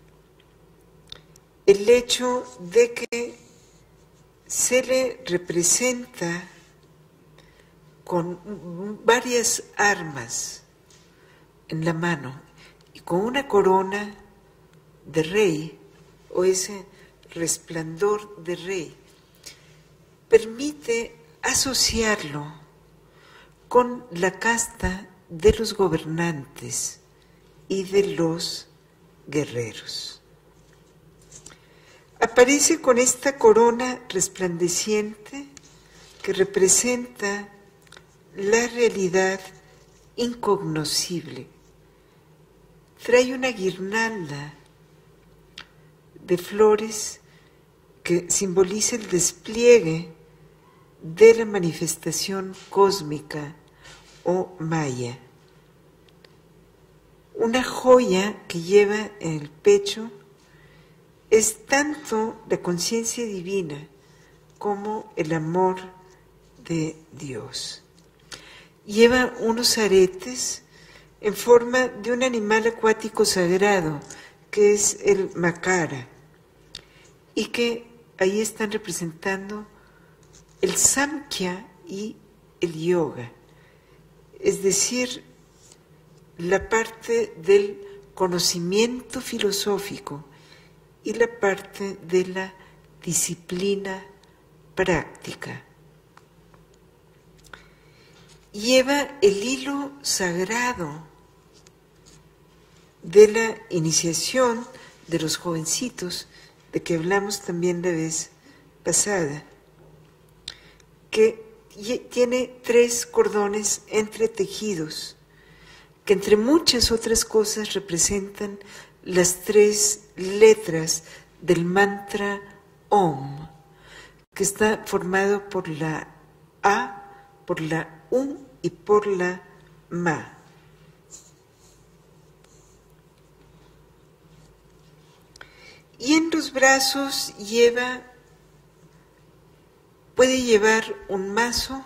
el hecho de que se le representa con varias armas en la mano y con una corona de rey, o ese resplandor de rey, permite asociarlo con la casta de los gobernantes y de los guerreros. Aparece con esta corona resplandeciente que representa la realidad incognoscible. Trae una guirnalda de flores que simboliza el despliegue de la manifestación cósmica o maya. Una joya que lleva en el pecho es tanto la conciencia divina como el amor de Dios. Lleva unos aretes en forma de un animal acuático sagrado, que es el macara, y que ahí están representando el samkhya y el yoga, es decir, la parte del conocimiento filosófico y la parte de la disciplina práctica. Lleva el hilo sagrado de la iniciación de los jovencitos, de que hablamos también la vez pasada, que tiene tres cordones entretejidos, que entre muchas otras cosas representan las tres letras del mantra Om, que está formado por la A, por la U y por la Ma. Y en los brazos lleva, puede llevar un mazo,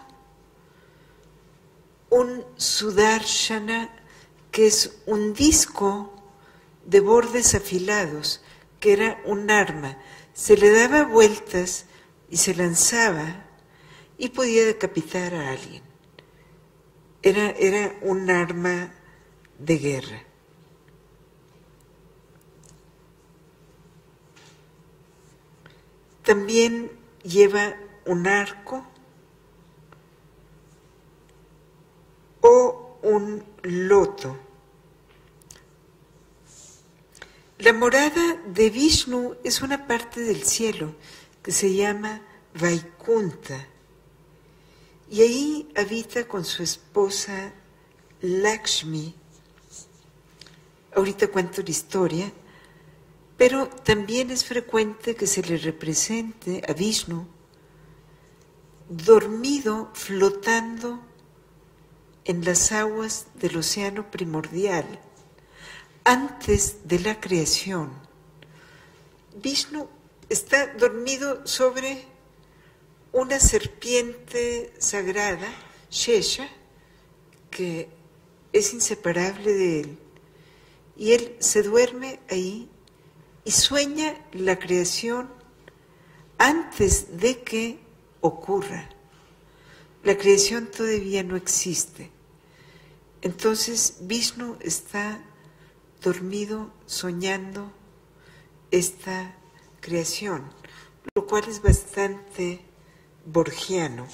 un sudarshana, que es un disco de bordes afilados, que era un arma. Se le daba vueltas y se lanzaba y podía decapitar a alguien. Era, era un arma de guerra. También lleva un arco o un loto. La morada de Vishnu es una parte del cielo que se llama Vaikunta, y ahí habita con su esposa Lakshmi. Ahorita cuento la historia, pero también es frecuente que se le represente a Vishnu dormido, flotando en las aguas del océano primordial, antes de la creación. Vishnu está dormido sobre una serpiente sagrada, Shesha, que es inseparable de él, y él se duerme ahí y sueña la creación antes de que ocurra. La creación todavía no existe. Entonces Vishnu está dormido soñando esta creación, lo cual es bastante borgiano.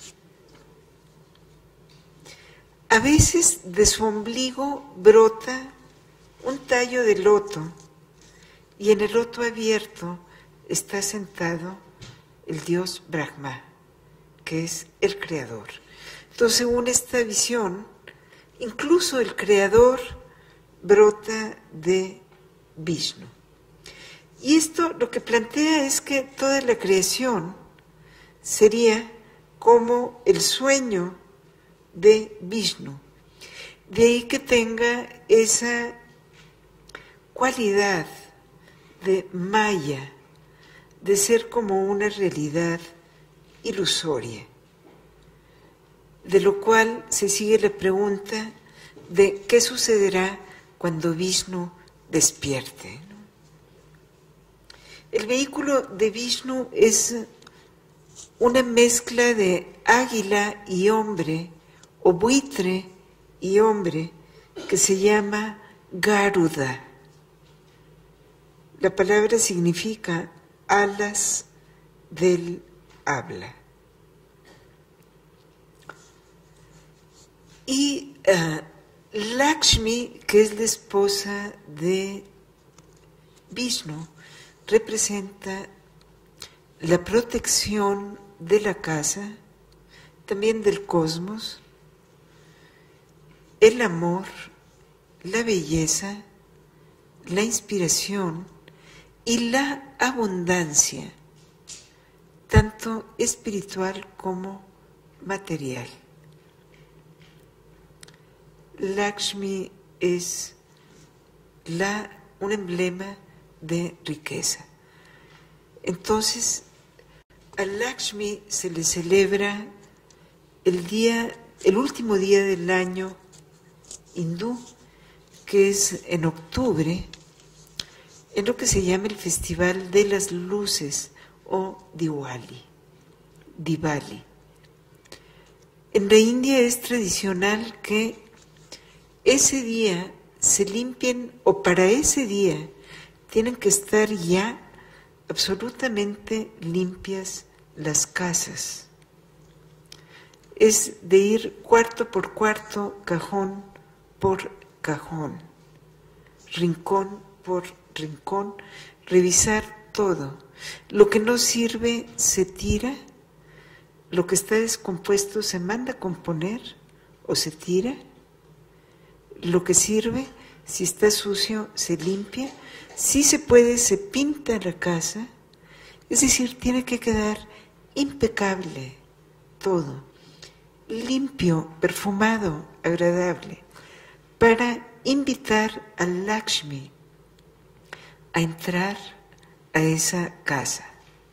A veces de su ombligo brota un tallo de loto y en el loto abierto está sentado el dios Brahma, que es el creador. Entonces, según esta visión, incluso el creador brota de Vishnu. Y esto lo que plantea es que toda la creación sería como el sueño de Vishnu. De ahí que tenga esa cualidad de maya, de ser como una realidad ilusoria. De lo cual se sigue la pregunta de qué sucederá cuando Vishnu despierte. El vehículo de Vishnu es una mezcla de águila y hombre, o buitre y hombre, que se llama Garuda. La palabra significa alas del habla. Y uh, Lakshmi, que es la esposa de Vishnu, representa la protección de la casa, también del cosmos, el amor, la belleza, la inspiración y la abundancia, tanto espiritual como material. Lakshmi es la, un emblema de riqueza. Entonces, a Lakshmi se le celebra el día, el último día del año hindú, que es en octubre, en lo que se llama el Festival de las Luces o Diwali. Diwali. En la India es tradicional que ese día se limpien, o para ese día tienen que estar ya absolutamente limpias las casas. Es de ir cuarto por cuarto, cajón por cajón, rincón por rincón, revisar todo. Lo que no sirve se tira, lo que está descompuesto se manda a componer o se tira, lo que sirve, si está sucio, se limpia, si se puede, se pinta la casa, es decir, tiene que quedar impecable todo, limpio, perfumado, agradable, para invitar a Lakshmi a entrar a esa casa.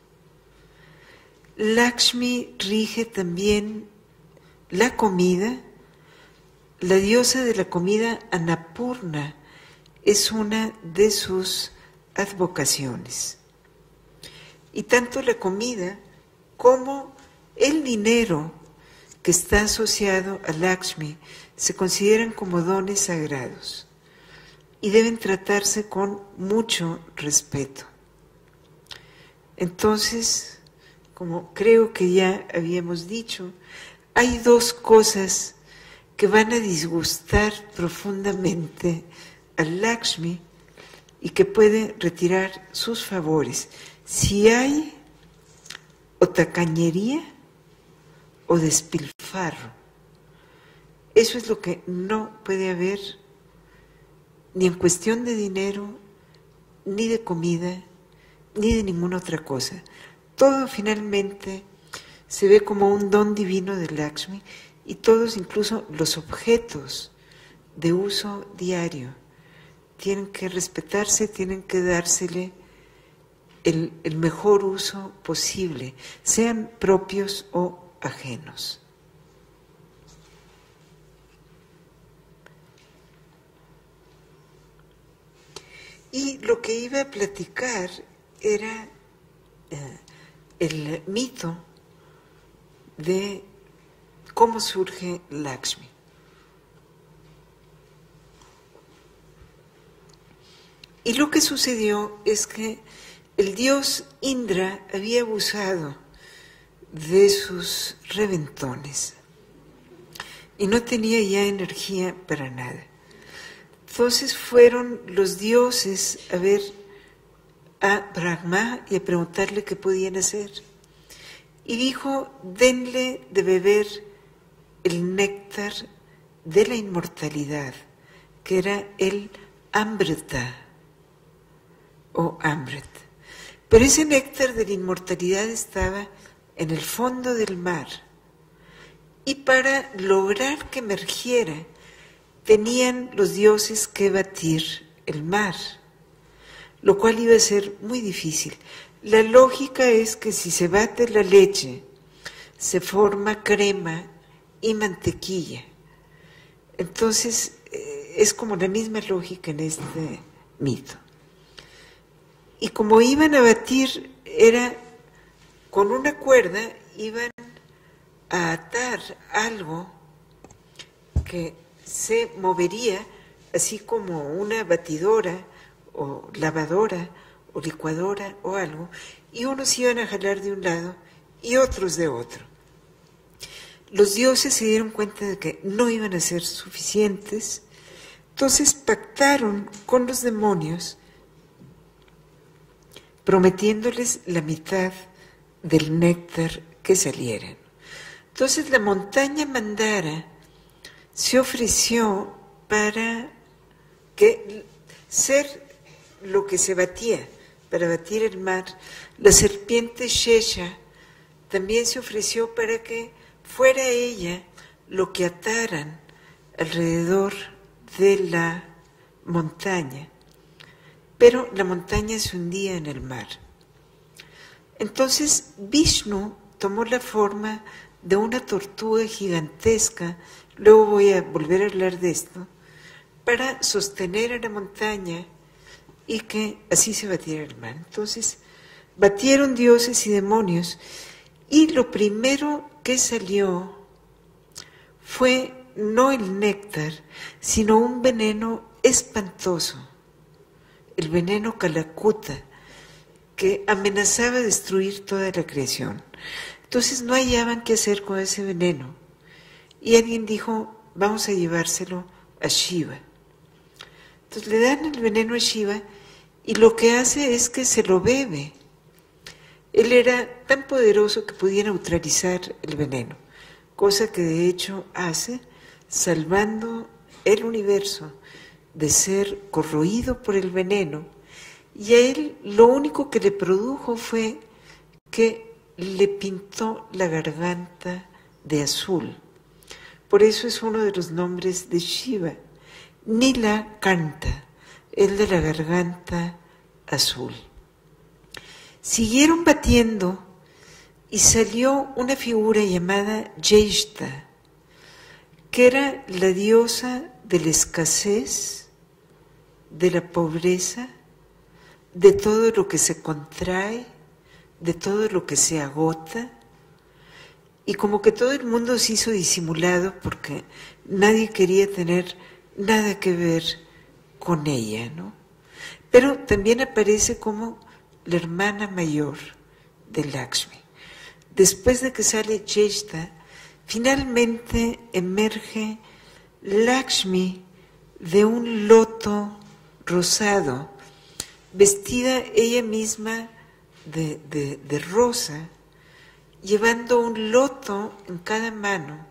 Lakshmi rige también la comida. La diosa de la comida, Annapurna, es una de sus advocaciones. Y tanto la comida como el dinero que está asociado a Lakshmi se consideran como dones sagrados y deben tratarse con mucho respeto. Entonces, como creo que ya habíamos dicho, hay dos cosas que van a disgustar profundamente a Lakshmi y que puede retirar sus favores. Si hay o tacañería o despilfarro, eso es lo que no puede haber ni en cuestión de dinero, ni de comida, ni de ninguna otra cosa. Todo finalmente se ve como un don divino de Lakshmi, y todos, incluso los objetos de uso diario, tienen que respetarse, tienen que dársele el, el mejor uso posible, sean propios o ajenos. Y lo que iba a platicar era eh, el mito de cómo surge Lakshmi. Y lo que sucedió es que el dios Indra había abusado de sus reventones y no tenía ya energía para nada. Entonces fueron los dioses a ver a Brahma y a preguntarle qué podían hacer. Y dijo, denle de beber el néctar de la inmortalidad, que era el Amrita o Amrit. Pero ese néctar de la inmortalidad estaba en el fondo del mar. Y para lograr que emergiera, tenían los dioses que batir el mar, lo cual iba a ser muy difícil. La lógica es que si se bate la leche, se forma crema y mantequilla. Entonces, es como la misma lógica en este mito. Y como iban a batir, era con una cuerda, iban a atar algo que se movería, así como una batidora o lavadora o licuadora o algo, y unos iban a jalar de un lado y otros de otro. Los dioses se dieron cuenta de que no iban a ser suficientes, entonces pactaron con los demonios, prometiéndoles la mitad del néctar que salieran. Entonces la montaña Mandara se ofreció para que ser lo que se batía, para batir el mar. La serpiente Shesha también se ofreció para que fuera ella lo que ataran alrededor de la montaña. Pero la montaña se hundía en el mar. Entonces Vishnu tomó la forma de una tortuga gigantesca, luego voy a volver a hablar de esto, para sostener a la montaña y que así se batiera el mar. Entonces batieron dioses y demonios, y lo primero que salió fue no el néctar, sino un veneno espantoso, el veneno Kalakuta, que amenazaba destruir toda la creación. Entonces no hallaban qué hacer con ese veneno, y alguien dijo, vamos a llevárselo a Shiva. Entonces le dan el veneno a Shiva, y lo que hace es que se lo bebe. Él era tan poderoso que podía neutralizar el veneno, cosa que de hecho hace, salvando el universo de ser corroído por el veneno, y a él lo único que le produjo fue que le pintó la garganta de azul. Por eso es uno de los nombres de Shiva, Nila Kanta, el de la garganta azul. Siguieron batiendo y salió una figura llamada Jeshta, que era la diosa de la escasez, de la pobreza, de todo lo que se contrae, de todo lo que se agota, y como que todo el mundo se hizo disimulado porque nadie quería tener nada que ver con ella, ¿no? Pero también aparece como la hermana mayor de Lakshmi. Después de que sale Jeshta, finalmente emerge Lakshmi de un loto rosado, vestida ella misma de, de, de rosa, llevando un loto en cada mano,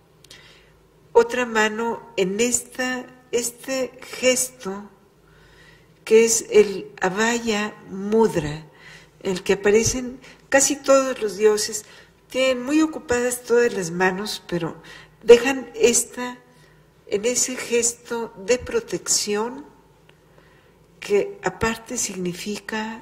otra mano en esta, este gesto que es el Abhaya Mudra, en el que aparecen casi todos los dioses. Tienen muy ocupadas todas las manos, pero dejan esta en ese gesto de protección que aparte significa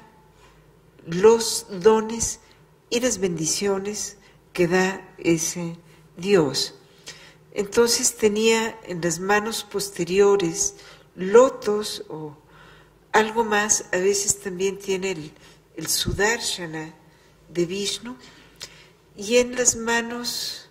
los dones y las bendiciones que da ese Dios. Entonces tenía en las manos posteriores lotos o algo más, a veces también tiene el, el Sudarshana de Vishnu, y en las manos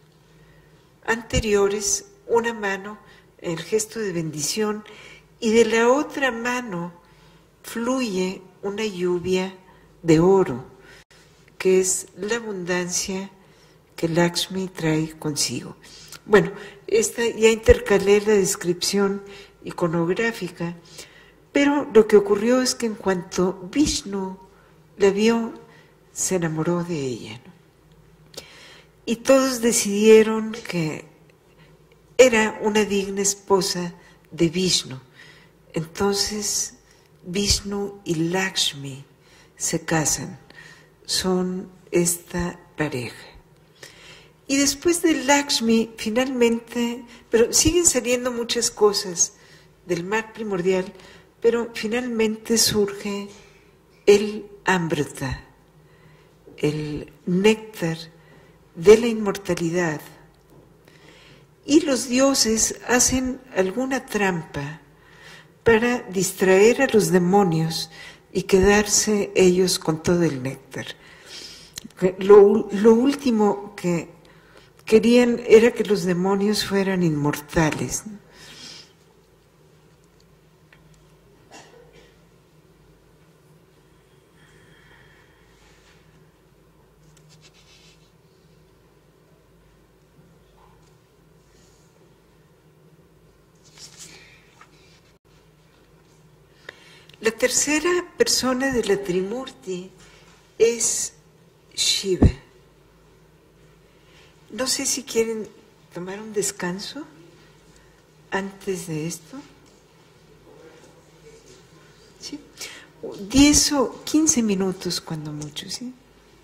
anteriores una mano en el gesto de bendición, y de la otra mano fluye una lluvia de oro, que es la abundancia que Lakshmi trae consigo. Bueno, esta ya intercalé la descripción iconográfica, pero lo que ocurrió es que en cuanto Vishnu la vio, se enamoró de ella, ¿no? Y todos decidieron que era una digna esposa de Vishnu. Entonces Vishnu y Lakshmi se casan, son esta pareja. Y después de Lakshmi, finalmente, pero siguen saliendo muchas cosas del mar primordial, pero finalmente surge el Amrita, el néctar de la inmortalidad. Y los dioses hacen alguna trampa para distraer a los demonios y quedarse ellos con todo el néctar. Lo, lo último que querían era que los demonios fueran inmortales. La tercera persona de la Trimurti es Shiva. No sé si quieren tomar un descanso antes de esto. ¿Sí? diez o quince minutos cuando mucho, ¿sí?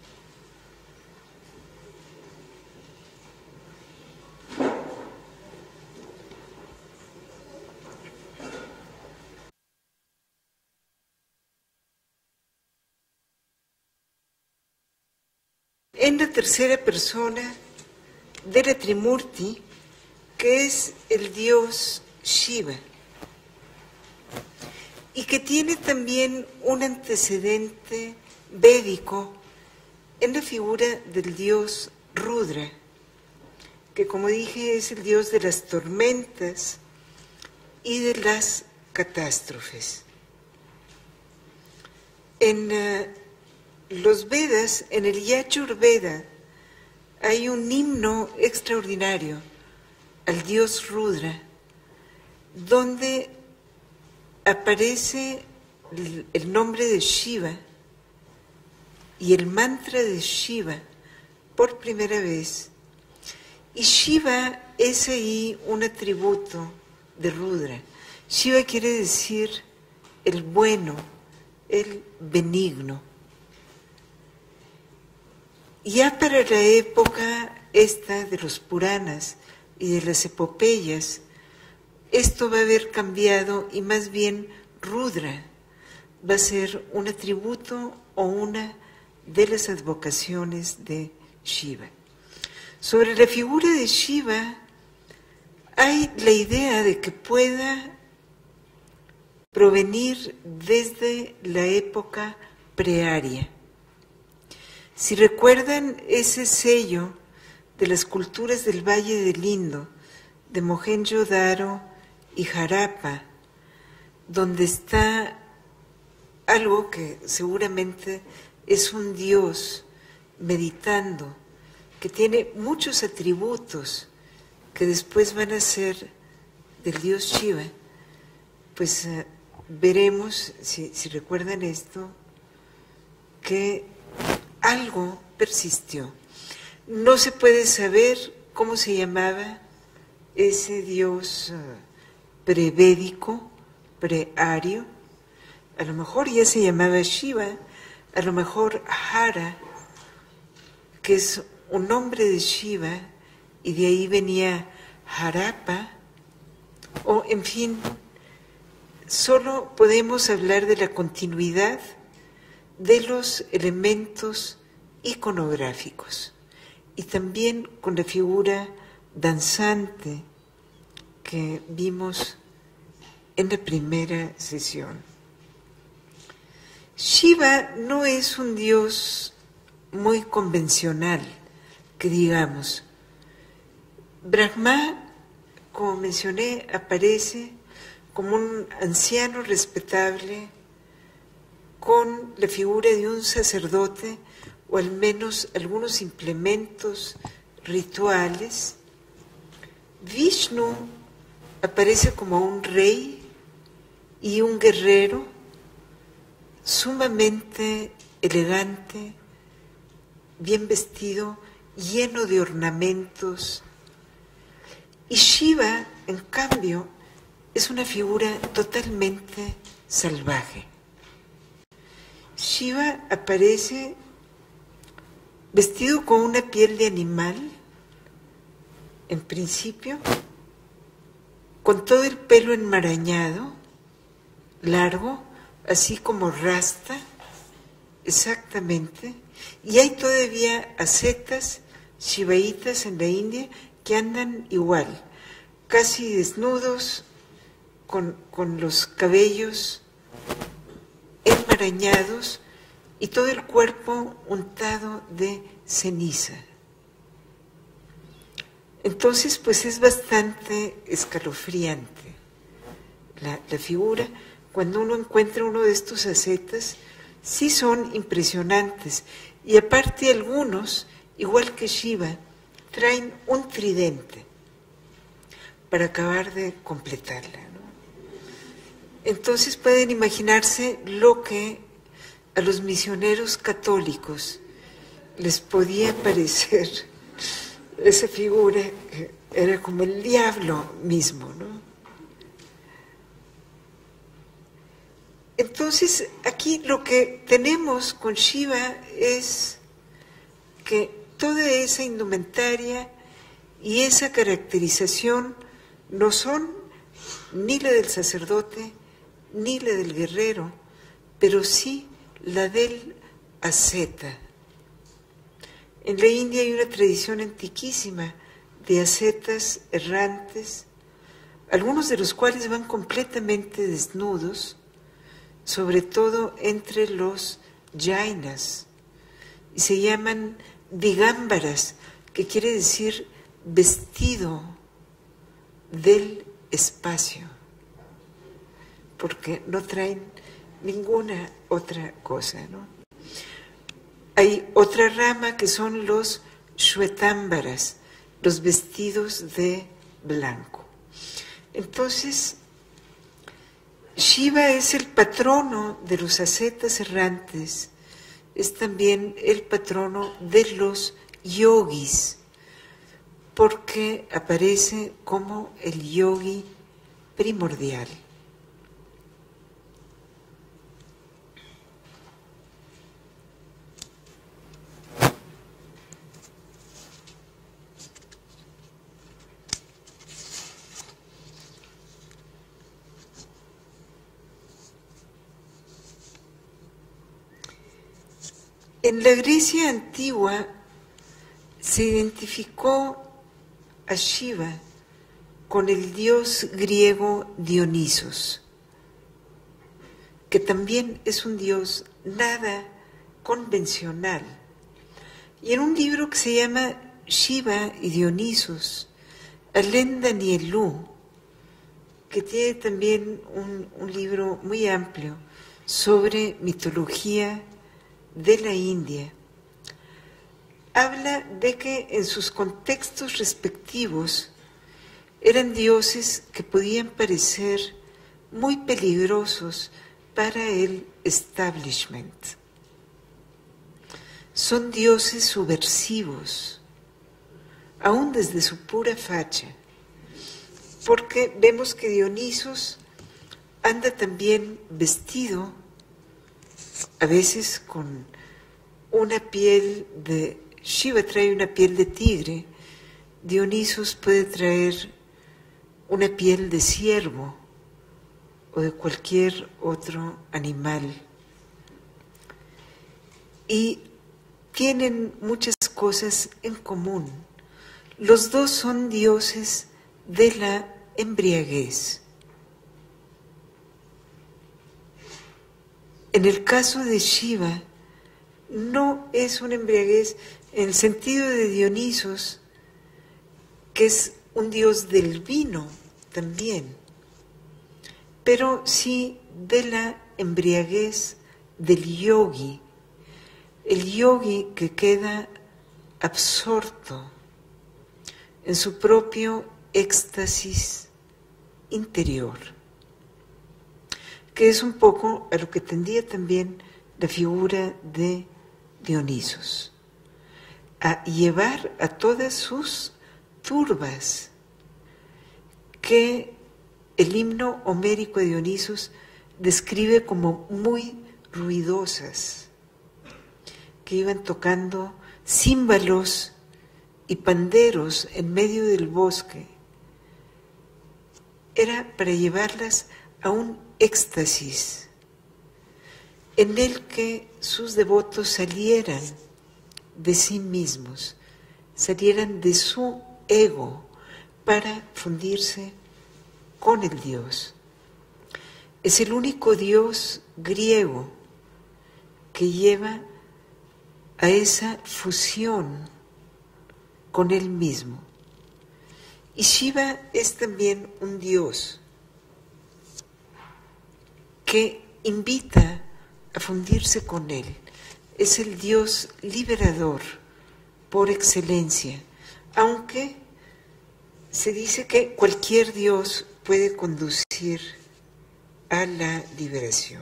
En la tercera persona de la Trimurti, que es el dios Shiva, y que tiene también un antecedente védico en la figura del dios Rudra, que como dije es el dios de las tormentas y de las catástrofes. En uh, los Vedas, en el Yajurveda, hay un himno extraordinario al dios Rudra, donde aparece el nombre de Shiva y el mantra de Shiva por primera vez. Y Shiva es ahí un atributo de Rudra. Shiva quiere decir el bueno, el benigno. Ya para la época esta de los Puranas y de las epopeyas, esto va a haber cambiado y más bien Rudra va a ser un atributo o una de las advocaciones de Shiva. Sobre la figura de Shiva hay la idea de que pueda provenir desde la época prearia. Si recuerdan ese sello de las culturas del Valle del Indo, de Mohenjo-Daro y Harappa, donde está algo que seguramente es un dios meditando, que tiene muchos atributos que después van a ser del dios Shiva, pues uh, veremos, si, si recuerdan esto, que algo persistió. No se puede saber cómo se llamaba ese dios uh, prevédico, preario. A lo mejor ya se llamaba Shiva, a lo mejor Hara, que es un nombre de Shiva, y de ahí venía Harappa, o en fin, solo podemos hablar de la continuidad de los elementos iconográficos y también con la figura danzante que vimos en la primera sesión. Shiva no es un dios muy convencional, que digamos. Brahma, como mencioné, aparece como un anciano respetable con la figura de un sacerdote o al menos algunos implementos rituales. Vishnu aparece como un rey y un guerrero sumamente elegante, bien vestido, lleno de ornamentos. Y Shiva, en cambio, es una figura totalmente salvaje. Shiva aparece vestido con una piel de animal, en principio, con todo el pelo enmarañado, largo, así como rasta, exactamente, y hay todavía ascetas shivaitas en la India que andan igual, casi desnudos, con, con los cabellos enmarañados y todo el cuerpo untado de ceniza. Entonces, pues es bastante escalofriante la, la figura. Cuando uno encuentra uno de estos ascetas, sí son impresionantes. Y aparte algunos, igual que Shiva, traen un tridente para acabar de completarla, ¿no? Entonces pueden imaginarse lo que a los misioneros católicos les podía parecer esa figura que era como el diablo mismo, ¿no? Entonces, aquí lo que tenemos con Shiva es que toda esa indumentaria y esa caracterización no son ni la del sacerdote ni la del guerrero, pero sí la del asceta. En la India hay una tradición antiquísima de ascetas errantes, algunos de los cuales van completamente desnudos, sobre todo entre los jainas, y se llaman digámbaras, que quiere decir vestido del espacio, porque no traen ninguna otra cosa, ¿no? Hay otra rama que son los shwetámbaras, los vestidos de blanco. Entonces, Shiva es el patrono de los ascetas errantes, es también el patrono de los yogis, porque aparece como el yogi primordial. En la Grecia antigua se identificó a Shiva con el dios griego Dionisos, que también es un dios nada convencional. Y en un libro que se llama Shiva y Dionisos, Alain Danielou, que tiene también un, un libro muy amplio sobre mitología de la India, habla de que en sus contextos respectivos eran dioses que podían parecer muy peligrosos para el establishment. Son dioses subversivos, aún desde su pura facha, porque vemos que Dionisos anda también vestido, a veces con una piel de... Shiva trae una piel de tigre, Dionisos puede traer una piel de ciervo o de cualquier otro animal. Y tienen muchas cosas en común. Los dos son dioses de la embriaguez. En el caso de Shiva, no es una embriaguez en el sentido de Dionisos, que es un dios del vino también, pero sí de la embriaguez del yogi, el yogi que queda absorto en su propio éxtasis interior, que es un poco a lo que tendía también la figura de Dionisos, a llevar a todas sus turbas, que el himno homérico de Dionisos describe como muy ruidosas, que iban tocando címbalos y panderos en medio del bosque. Era para llevarlas a un éxtasis en el que sus devotos salieran de sí mismos, salieran de su ego para fundirse con el Dios. Es el único Dios griego que lleva a esa fusión con él mismo. Y Shiva es también un Dios que invita a fundirse con él. Es el Dios liberador por excelencia, aunque se dice que cualquier Dios puede conducir a la liberación.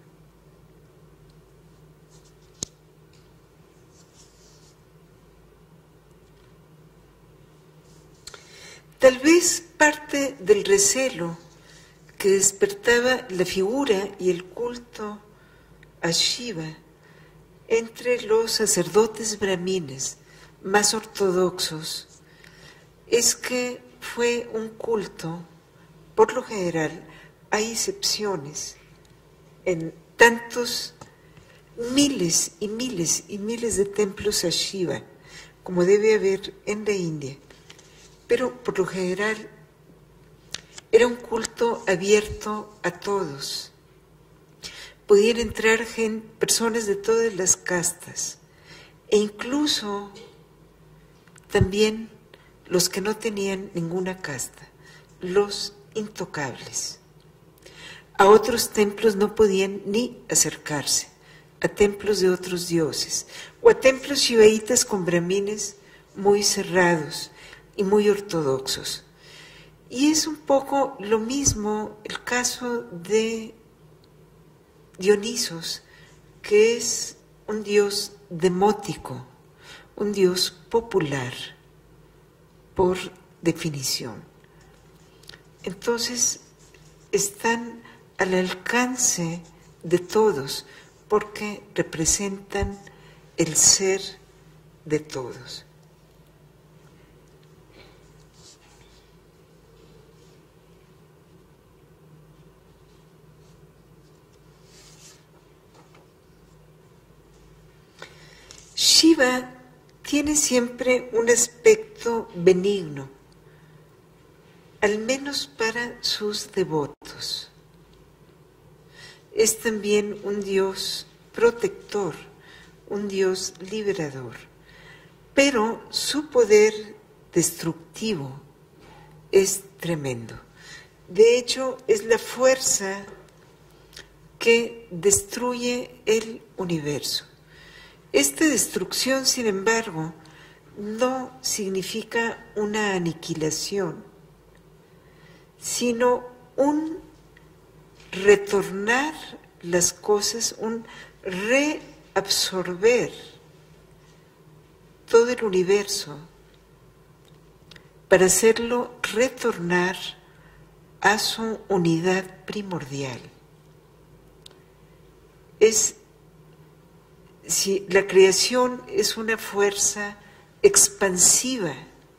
Tal vez parte del recelo que despertaba la figura y el culto a Shiva entre los sacerdotes brahmines más ortodoxos es que fue un culto, por lo general, hay excepciones, en tantos miles y miles y miles de templos a Shiva, como debe haber en la India, pero por lo general era un culto abierto a todos. Podían entrar gente, personas de todas las castas, e incluso también los que no tenían ninguna casta, los intocables. A otros templos no podían ni acercarse, a templos de otros dioses, o a templos shivaitas con brahmines muy cerrados y muy ortodoxos. Y es un poco lo mismo el caso de Dionisos, que es un dios demótico, un dios popular, por definición. Entonces, están al alcance de todos, porque representan el ser de todos. Shiva tiene siempre un aspecto benigno, al menos para sus devotos. Es también un Dios protector, un Dios liberador, pero su poder destructivo es tremendo. De hecho, es la fuerza que destruye el universo. Esta destrucción, sin embargo, no significa una aniquilación, sino un retornar las cosas, un reabsorber todo el universo para hacerlo retornar a su unidad primordial. Es Si la creación es una fuerza expansiva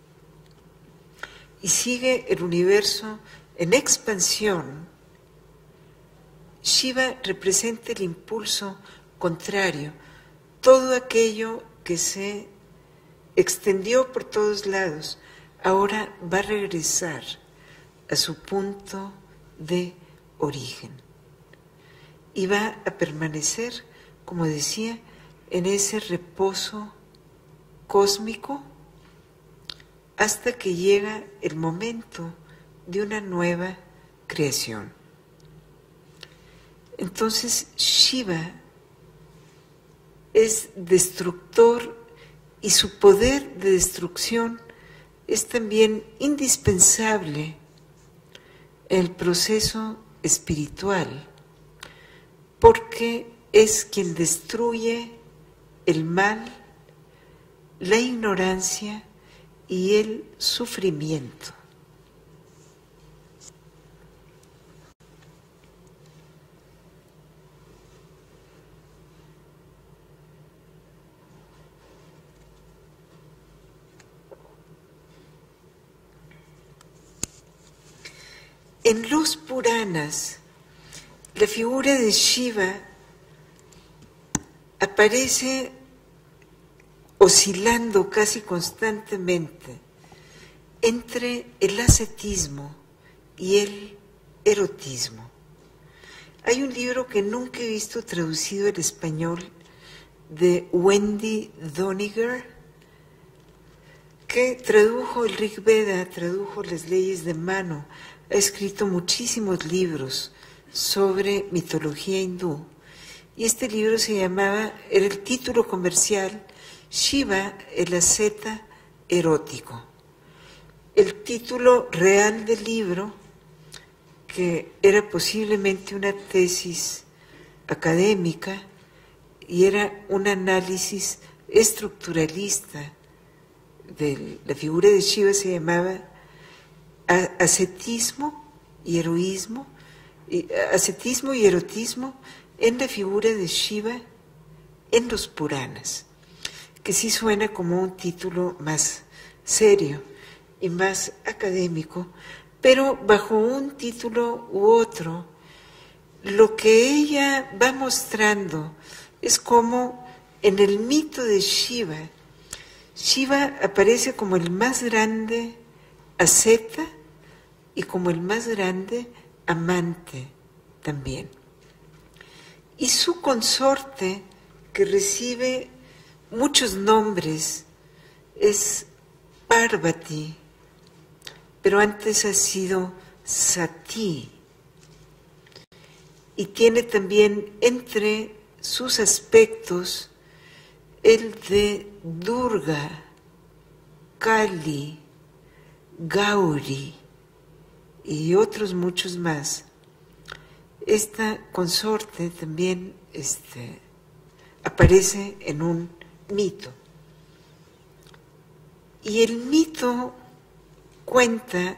y sigue el universo en expansión, Shiva representa el impulso contrario, todo aquello que se extendió por todos lados, ahora va a regresar a su punto de origen y va a permanecer, como decía, en ese reposo cósmico hasta que llega el momento de una nueva creación. Entonces Shiva es destructor y su poder de destrucción es también indispensable en el proceso espiritual, porque es quien destruye el mal, la ignorancia y el sufrimiento. En los Puranas, la figura de Shiva aparece oscilando casi constantemente entre el ascetismo y el erotismo. Hay un libro que nunca he visto traducido al español de Wendy Doniger, que tradujo el Rig Veda, tradujo las leyes de Manu, ha escrito muchísimos libros sobre mitología hindú, y este libro se llamaba, era el título comercial, Shiva, el asceta erótico. El título real del libro, que era posiblemente una tesis académica y era un análisis estructuralista de la figura de Shiva, se llamaba Ascetismo y Heroísmo, Ascetismo y Erotismo en la figura de Shiva en los Puranas, que sí suena como un título más serio y más académico, pero bajo un título u otro, lo que ella va mostrando es como en el mito de Shiva, Shiva aparece como el más grande asceta y como el más grande amante también. Y su consorte, que recibe muchos nombres, es Parvati, pero antes ha sido Sati, y tiene también entre sus aspectos el de Durga, Kali, Gauri y otros muchos más. Esta consorte también este, aparece en un mito. Y el mito cuenta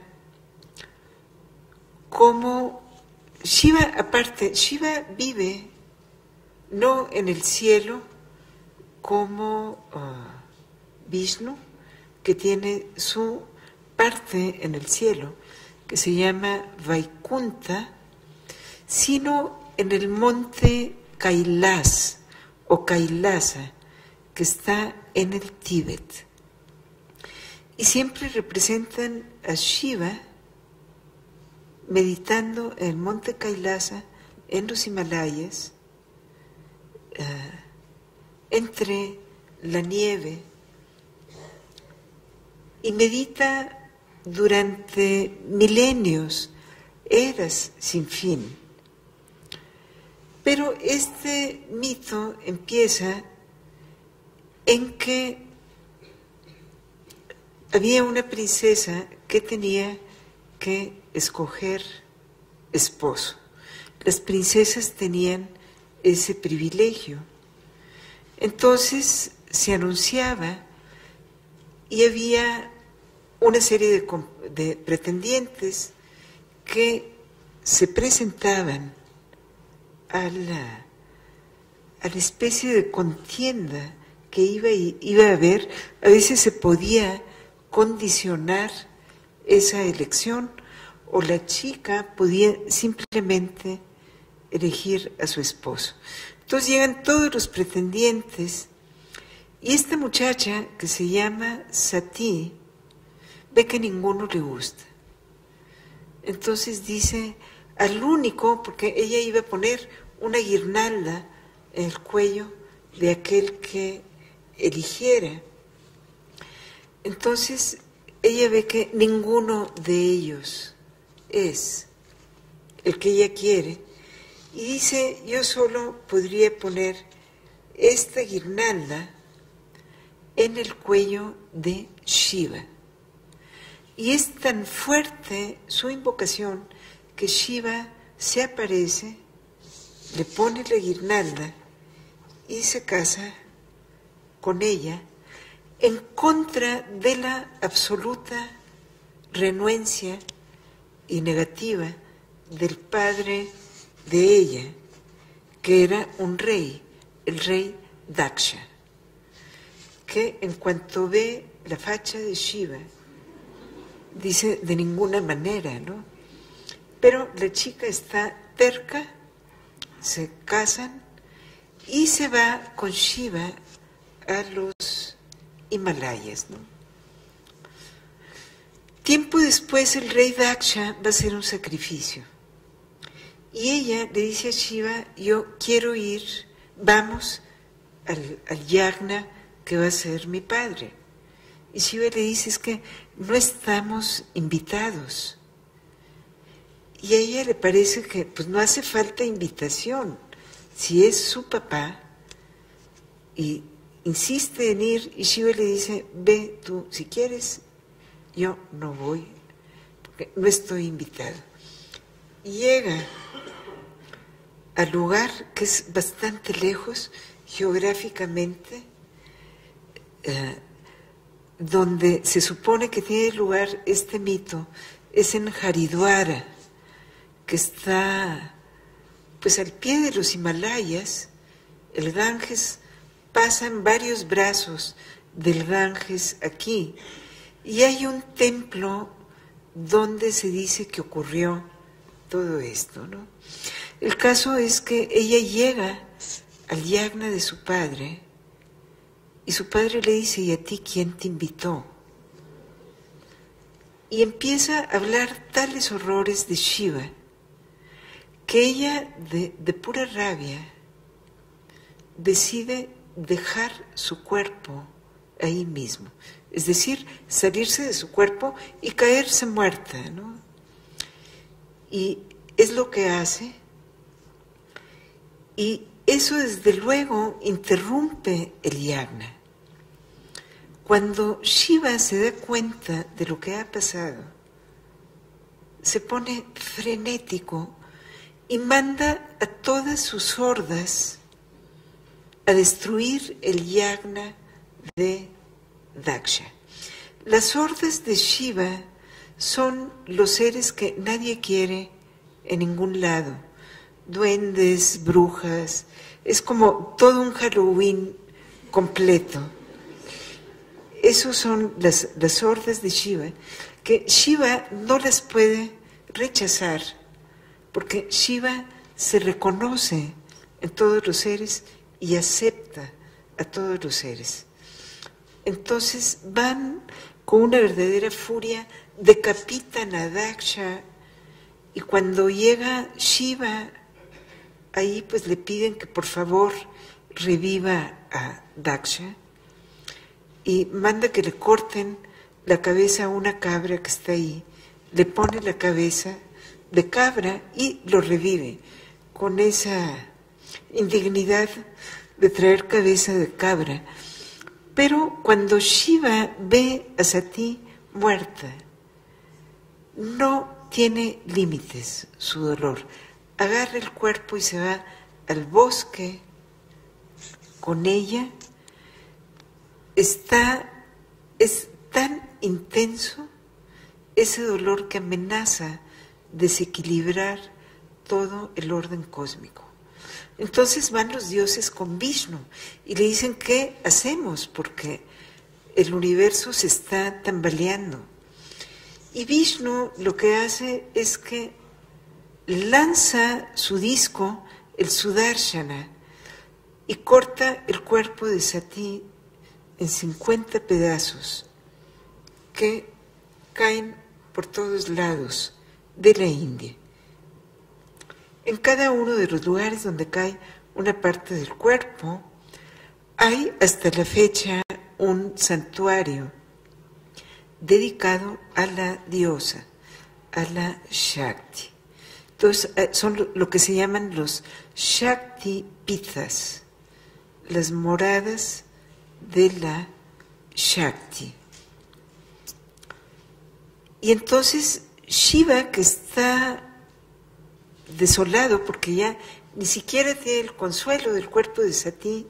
cómo Shiva, aparte, Shiva vive no en el cielo como uh, Vishnu, que tiene su parte en el cielo, que se llama Vaikunta, sino en el monte Kailas o Kailasa, que está en el Tíbet. Y siempre representan a Shiva meditando en el monte Kailasa, en los Himalayas, uh, entre la nieve, y medita durante milenios, eras sin fin. Pero este mito empieza en que había una princesa que tenía que escoger esposo. Las princesas tenían ese privilegio. Entonces se anunciaba y había una serie de, de pretendientes que se presentaban a la, a la especie de contienda que iba, iba a haber. A veces se podía condicionar esa elección o la chica podía simplemente elegir a su esposo. Entonces llegan todos los pretendientes y esta muchacha que se llama Sati ve que ninguno le gusta. Entonces dice al único, porque ella iba a poner una guirnalda en el cuello de aquel que eligiera. Entonces ella ve que ninguno de ellos es el que ella quiere y dice, yo solo podría poner esta guirnalda en el cuello de Shiva. Y es tan fuerte su invocación que Shiva se aparece, le pone la guirnalda y se casa con ella en contra de la absoluta renuencia y negativa del padre de ella, que era un rey, el rey Daksha, que en cuanto ve la facha de Shiva, dice de ninguna manera, ¿no? Pero la chica está terca, se casan y se va con Shiva a los Himalayas, ¿no? Tiempo después el rey Daksha va a hacer un sacrificio y ella le dice a Shiva: yo quiero ir, vamos al, al yagna que va a ser mi padre. Y Shiva le dice: es que no estamos invitados. Y a ella le parece que pues no hace falta invitación. Si es su papá y insiste en ir, y Shiva le dice: ve tú si quieres, yo no voy, porque no estoy invitado. Y llega al lugar que es bastante lejos geográficamente, eh, donde se supone que tiene lugar este mito, es en Haridwara, que está pues al pie de los Himalayas. El Ganges, pasan varios brazos del Ganges aquí, y hay un templo donde se dice que ocurrió todo esto, ¿no? El caso es que ella llega al yagna de su padre, y su padre le dice: ¿y a ti quién te invitó? Y empieza a hablar tales horrores de Shiva, que ella, de, de pura rabia, decide dejar su cuerpo ahí mismo. Es decir, salirse de su cuerpo y caerse muerta, ¿no? Y es lo que hace, y eso desde luego interrumpe el yagna. Cuando Shiva se da cuenta de lo que ha pasado, se pone frenético y manda a todas sus hordas a destruir el yagna de Daksha. Las hordas de Shiva son los seres que nadie quiere en ningún lado. Duendes, brujas, es como todo un Halloween completo. Esos son las, las hordas de Shiva, que Shiva no las puede rechazar, porque Shiva se reconoce en todos los seres y acepta a todos los seres. Entonces van con una verdadera furia, decapitan a Daksha, y cuando llega Shiva, ahí pues le piden que por favor reviva a Daksha, y manda que le corten la cabeza a una cabra que está ahí, le pone la cabeza de cabra y lo revive, con esa indignidad de traer cabeza de cabra. Pero cuando Shiva ve a Sati muerta, no tiene límites su dolor. Agarra el cuerpo y se va al bosque con ella. Está, es tan intenso ese dolor que amenaza desequilibrar todo el orden cósmico. Entonces van los dioses con Vishnu y le dicen: ¿qué hacemos? Porque el universo se está tambaleando. Y Vishnu lo que hace es que lanza su disco, el Sudarshana, y corta el cuerpo de Sati en cincuenta pedazos que caen por todos lados de la India. En cada uno de los lugares donde cae una parte del cuerpo, hay hasta la fecha un santuario dedicado a la diosa, a la Shakti. Entonces, son lo que se llaman los Shakti Pithas, las moradas de la Shakti. Y entonces Shiva, que está desolado porque ya ni siquiera tiene el consuelo del cuerpo de Sati,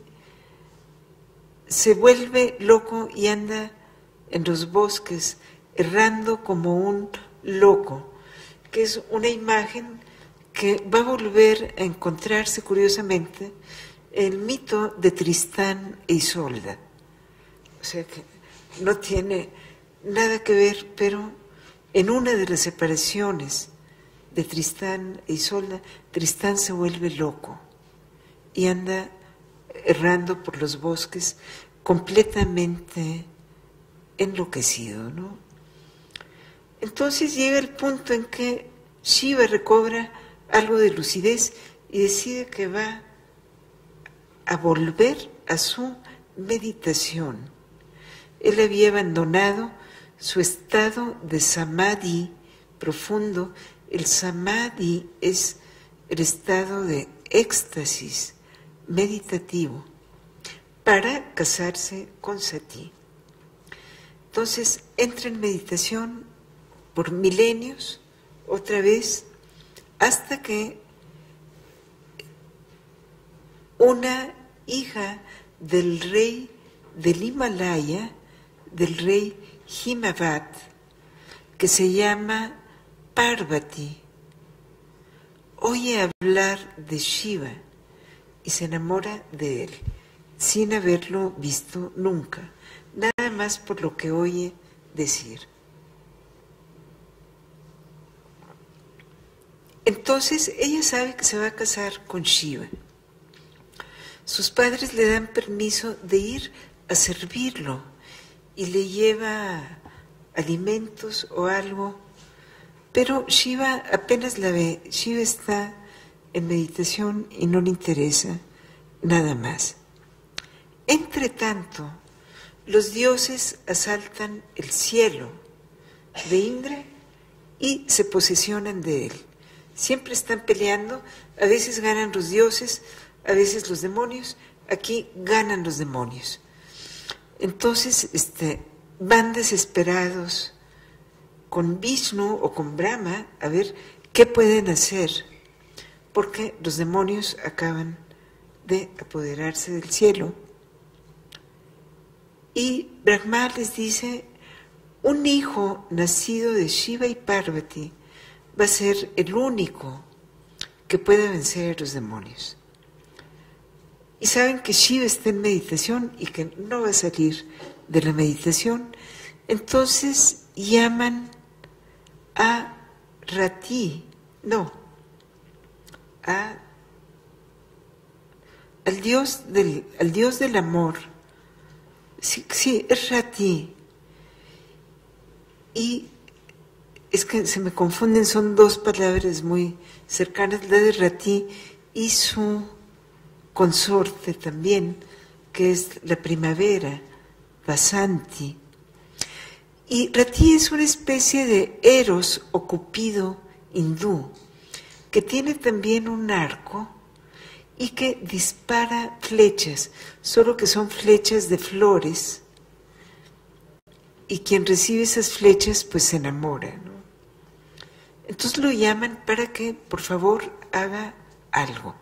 se vuelve loco y anda en los bosques errando como un loco, que es una imagen que va a volver a encontrarse curiosamente en el mito de Tristán e Isolda. O sea que no tiene nada que ver, pero en una de las separaciones de Tristán e Isolda, Tristán se vuelve loco y anda errando por los bosques completamente enloquecido, ¿no? Entonces llega el punto en que Shiva recobra algo de lucidez y decide que va a volver a su meditación. Él había abandonado su estado de samadhi profundo. El samadhi es el estado de éxtasis meditativo para casarse con Sati. Entonces entra en meditación por milenios, otra vez, hasta que una hija del rey del Himalaya, del rey Himavat, que se llama Parvati, oye hablar de Shiva y se enamora de él, sin haberlo visto nunca, nada más por lo que oye decir. Entonces ella sabe que se va a casar con Shiva. Sus padres le dan permiso de ir a servirlo y le lleva alimentos o algo, pero Shiva apenas la ve. Shiva está en meditación y no le interesa nada más. Entre tanto, los dioses asaltan el cielo de Indra y se posesionan de él. Siempre están peleando, a veces ganan los dioses, a veces los demonios, aquí ganan los demonios. Entonces este, van desesperados con Vishnu o con Brahma a ver qué pueden hacer, porque los demonios acaban de apoderarse del cielo. Y Brahma les dice, un hijo nacido de Shiva y Parvati va a ser el único que puede vencer a los demonios. Y saben que Shiva está en meditación y que no va a salir de la meditación. Entonces llaman a Rati, no, a, al, dios del, al dios del amor. Sí, sí, es Rati. Y es que se me confunden, son dos palabras muy cercanas, la de Rati y su consorte también, que es la primavera, Vasanti. Y Rati es una especie de Eros o Cupido hindú, que tiene también un arco y que dispara flechas, solo que son flechas de flores, y quien recibe esas flechas pues se enamora, ¿no? Entonces lo llaman para que por favor haga algo.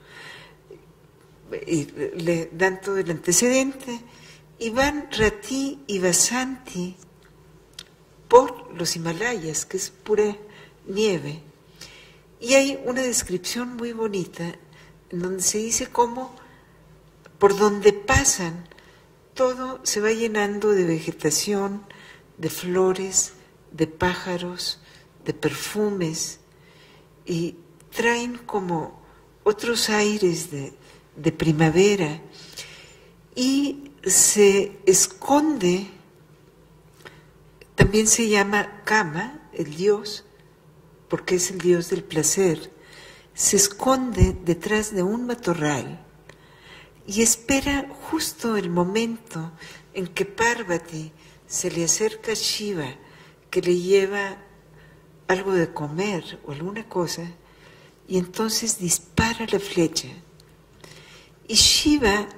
Y le dan todo el antecedente y van Rati y Vasanti por los Himalayas, que es pura nieve. Y hay una descripción muy bonita en donde se dice cómo por donde pasan todo se va llenando de vegetación, de flores, de pájaros, de perfumes, y traen como otros aires de, de primavera, y se esconde, también se llama Kama, el dios, porque es el dios del placer, se esconde detrás de un matorral y espera justo el momento en que Parvati se le acerca a Shiva, que le lleva algo de comer o alguna cosa, y entonces dispara la flecha. Y Shiva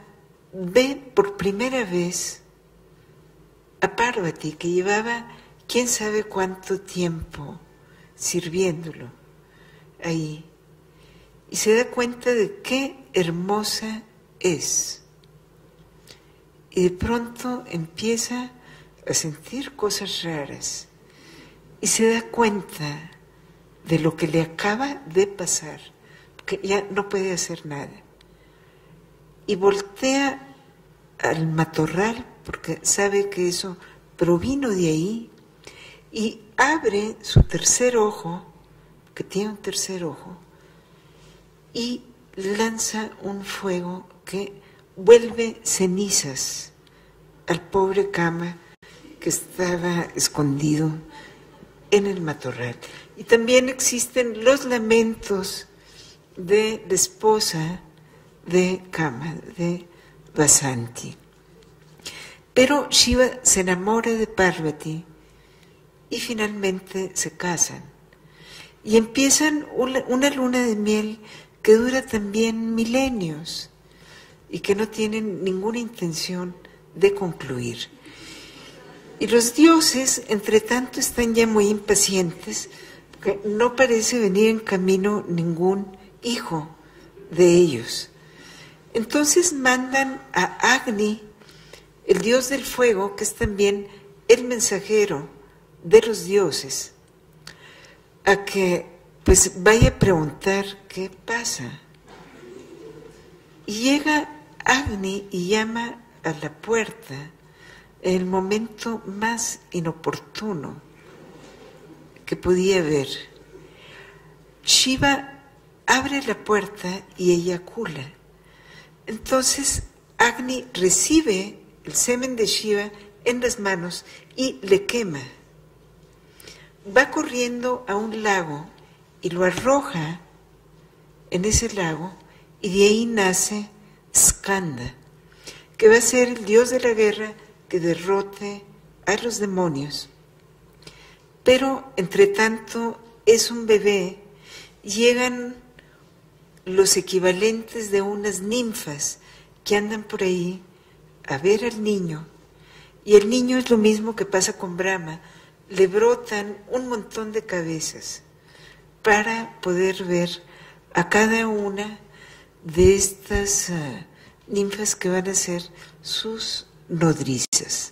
ve por primera vez a Parvati, que llevaba quién sabe cuánto tiempo sirviéndolo ahí, y se da cuenta de qué hermosa es. Y de pronto empieza a sentir cosas raras y se da cuenta de lo que le acaba de pasar, que ya no puede hacer nada. Y voltea al matorral, porque sabe que eso provino de ahí, y abre su tercer ojo, que tiene un tercer ojo, y lanza un fuego que vuelve cenizas al pobre Kama que estaba escondido en el matorral. Y también existen los lamentos de la esposa de Kama, de Vasanti. Pero Shiva se enamora de Parvati y finalmente se casan. Y empiezan una, una luna de miel que dura también milenios y que no tienen ninguna intención de concluir. Y los dioses, entre tanto, están ya muy impacientes, porque no parece venir en camino ningún hijo de ellos. Entonces mandan a Agni, el dios del fuego, que es también el mensajero de los dioses, a que pues vaya a preguntar qué pasa. Y llega Agni y llama a la puerta en el momento más inoportuno que podía haber. Shiva abre la puerta y eyacula. Entonces Agni recibe el semen de Shiva en las manos y le quema. Va corriendo a un lago y lo arroja en ese lago, y de ahí nace Skanda, que va a ser el dios de la guerra que derrote a los demonios. Pero, entre tanto, es un bebé, llegan los equivalentes de unas ninfas que andan por ahí a ver al niño, y el niño es lo mismo que pasa con Brahma, le brotan un montón de cabezas para poder ver a cada una de estas uh, ninfas que van a ser sus nodrizas.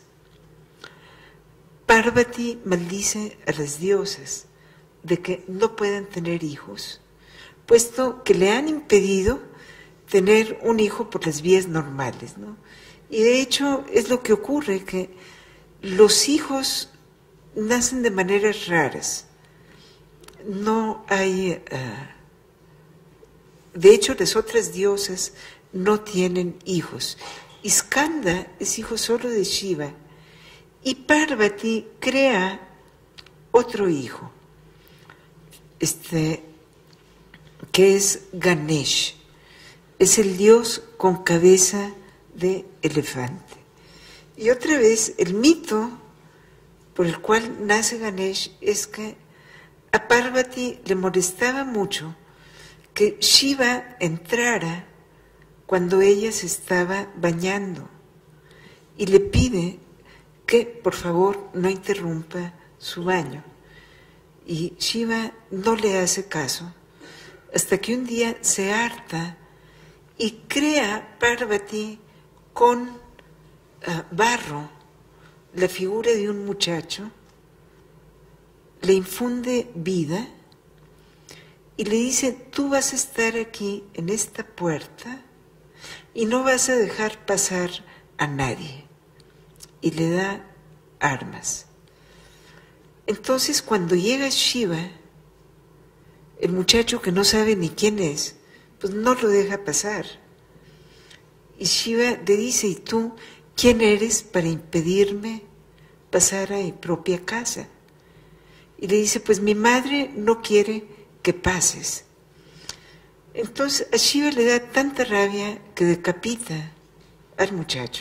Parvati maldice a las diosas de que no puedan tener hijos, puesto que le han impedido tener un hijo por las vías normales, ¿no? Y de hecho es lo que ocurre, que los hijos nacen de maneras raras. No hay... Uh, de hecho, las otras diosas no tienen hijos. Y Skanda es hijo solo de Shiva. Y Parvati crea otro hijo, este, que es Ganesh. Es el dios con cabeza de elefante. Y otra vez, el mito por el cual nace Ganesh es que a Parvati le molestaba mucho que Shiva entrara cuando ella se estaba bañando y le pide que por favor no interrumpa su baño. Y Shiva no le hace caso hasta que un día se harta y crea Parvati con uh, barro la figura de un muchacho, le infunde vida y le dice: tú vas a estar aquí en esta puerta y no vas a dejar pasar a nadie. Y le da armas. Entonces, cuando llega Shiva, el muchacho, que no sabe ni quién es, pues no lo deja pasar. Y Shiva le dice: ¿y tú quién eres para impedirme pasar a mi propia casa? Y le dice: pues mi madre no quiere que pases. Entonces a Shiva le da tanta rabia que decapita al muchacho.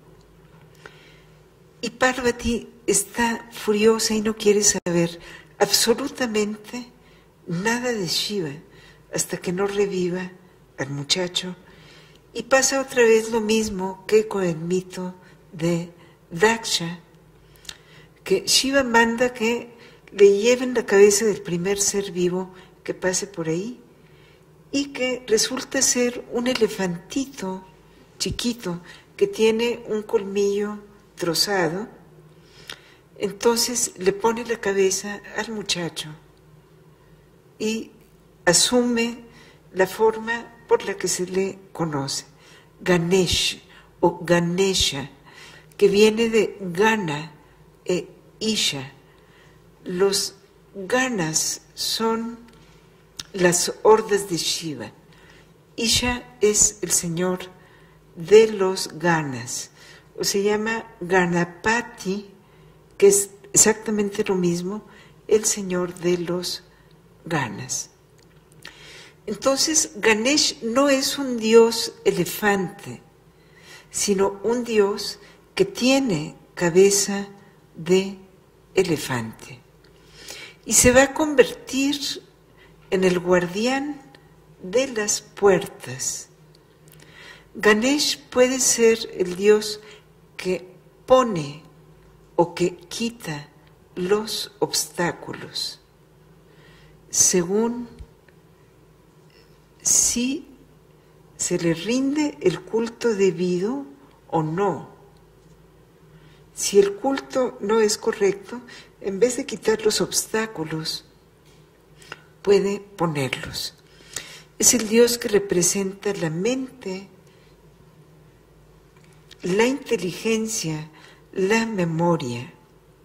Y Parvati está furiosa y no quiere saber absolutamente nada de Shiva hasta que no reviva al muchacho Y pasa otra vez lo mismo que con el mito de Daksha, que Shiva manda que le lleven la cabeza del primer ser vivo que pase por ahí, y que resulta ser un elefantito chiquito que tiene un colmillo trozado. Entonces le pone la cabeza al muchacho y asume la forma por la que se le conoce, Ganesh o Ganesha, que viene de Gana e Isha. Los Ganas son las hordas de Shiva. Isha es el señor de los Ganas, o se llama Ganapati, que es exactamente lo mismo, el señor de los Ganas. Entonces, Ganesh no es un dios elefante, sino un dios que tiene cabeza de elefante. Y se va a convertir en el guardián de las puertas. Ganesh puede ser el dios que pone o que quita los obstáculos, según si se le rinde el culto debido o no. Si el culto no es correcto, en vez de quitar los obstáculos, puede ponerlos. Es el Dios que representa la mente, la inteligencia, la memoria,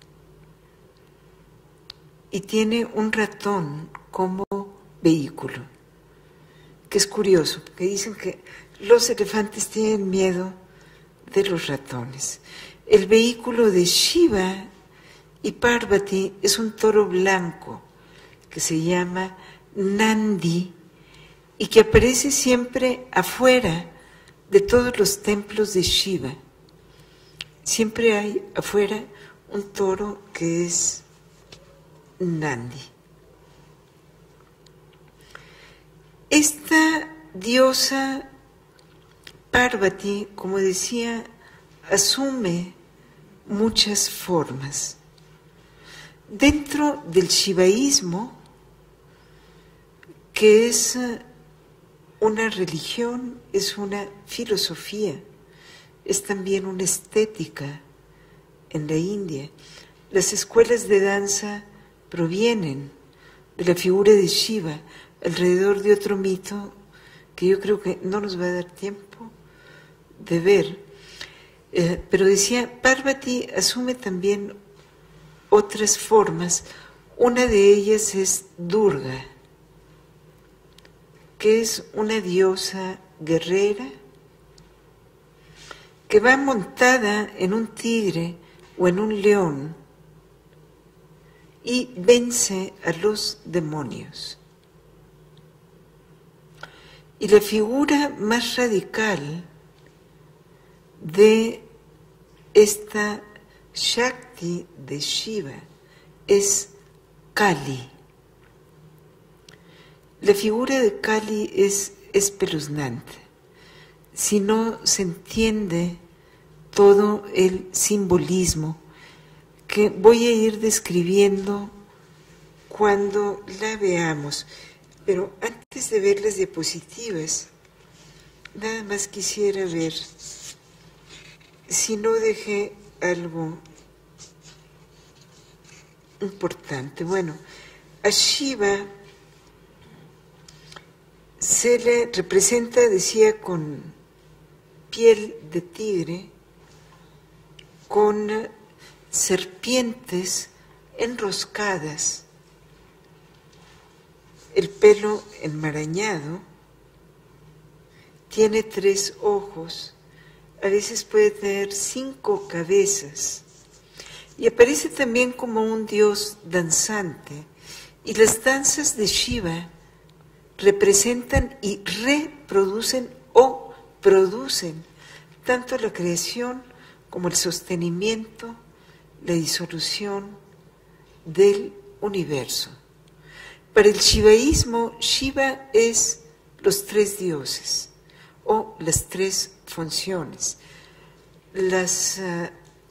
y tiene un ratón como vehículo, que es curioso, porque dicen que los elefantes tienen miedo de los ratones. El vehículo de Shiva y Parvati es un toro blanco que se llama Nandi y que aparece siempre afuera de todos los templos de Shiva. Siempre hay afuera un toro que es Nandi. Esta diosa Parvati, como decía, asume muchas formas. Dentro del shivaísmo, que es una religión, es una filosofía, es también una estética en la India. Las escuelas de danza provienen de la figura de Shiva alrededor de otro mito que yo creo que no nos va a dar tiempo de ver. Eh, pero decía, Parvati asume también otras formas. Una de ellas es Durga, que es una diosa guerrera que va montada en un tigre o en un león y vence a los demonios. Y la figura más radical de esta Shakti de Shiva es Kali. La figura de Kali es espeluznante. Si no se entiende todo el simbolismo que voy a ir describiendo cuando la veamos. Pero antes de ver las diapositivas, nada más quisiera ver si no dejé algo importante. Bueno, a Shiva se le representa, decía, con piel de tigre, con serpientes enroscadas, el pelo enmarañado, tiene tres ojos, a veces puede tener cinco cabezas, y aparece también como un dios danzante, y las danzas de Shiva representan y reproducen o producen tanto la creación como el sostenimiento, la disolución del universo. Para el shivaísmo, Shiva es los tres dioses, o las tres funciones. Las uh,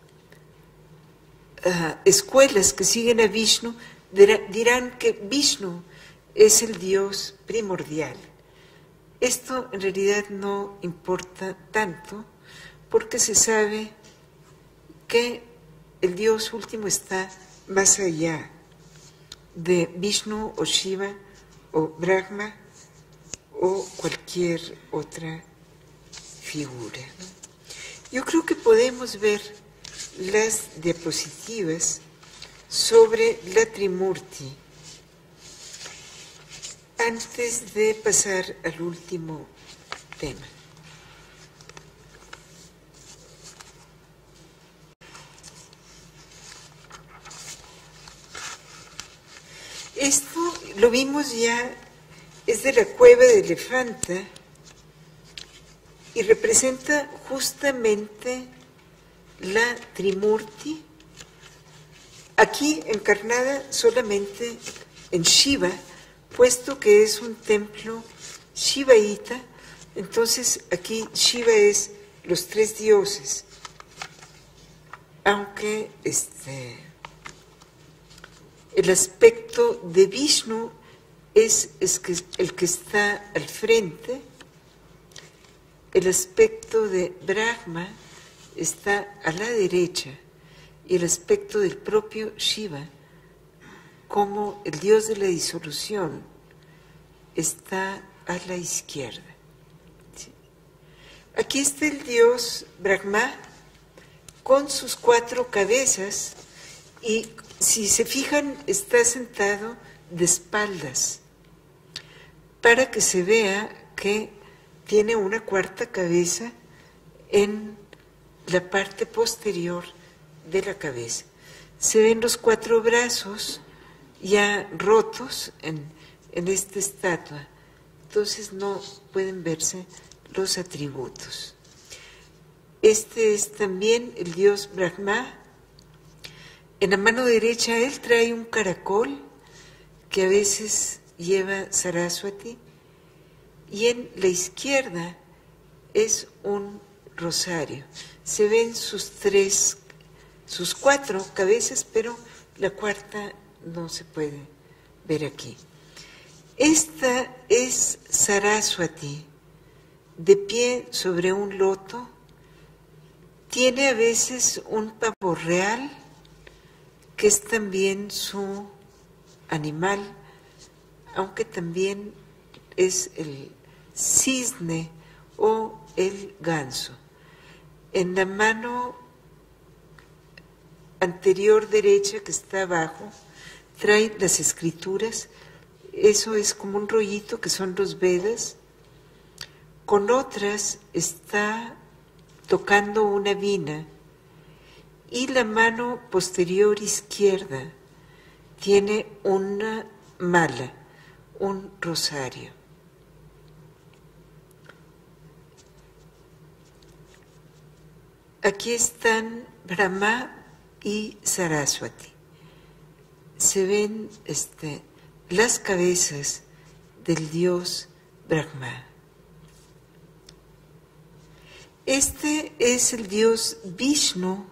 uh, escuelas que siguen a Vishnu dirán que Vishnu es el Dios primordial. Esto en realidad no importa tanto porque se sabe que el Dios último está más allá de Vishnu o Shiva o Brahma o cualquier otra figura, ¿no? Yo creo que podemos ver las diapositivas sobre la Trimurti antes de pasar al último tema. Esto lo vimos ya, es de la cueva de Elefanta y representa justamente la Trimurti, aquí encarnada solamente en Shiva, puesto que es un templo shivaíta. Entonces aquí Shiva es los tres dioses, aunque este, el aspecto de Vishnu es, es que, el que está al frente, el aspecto de Brahma está a la derecha y el aspecto del propio Shiva, como el dios de la disolución, está a la izquierda. ¿Sí? Aquí está el dios Brahma con sus cuatro cabezas y, si se fijan, está sentado de espaldas para que se vea que tiene una cuarta cabeza en la parte posterior de la cabeza. Se ven los cuatro brazos ya rotos en, en esta estatua, entonces no pueden verse los atributos. Este es también el dios Brahma. En la mano derecha él trae un caracol que a veces lleva Saraswati, y en la izquierda es un rosario. Se ven sus tres, sus cuatro cabezas, pero la cuarta no se puede ver aquí. Esta es Saraswati, de pie sobre un loto. Tiene a veces un pavo real, que es también su animal, aunque también es el cisne o el ganso. En la mano anterior derecha, que está abajo, trae las escrituras. Eso es como un rollito que son los Vedas. Con otras está tocando una vina, y la mano posterior izquierda tiene una mala, un rosario. Aquí están Brahma y Saraswati. Se ven este, las cabezas del dios Brahma. Este es el dios Vishnu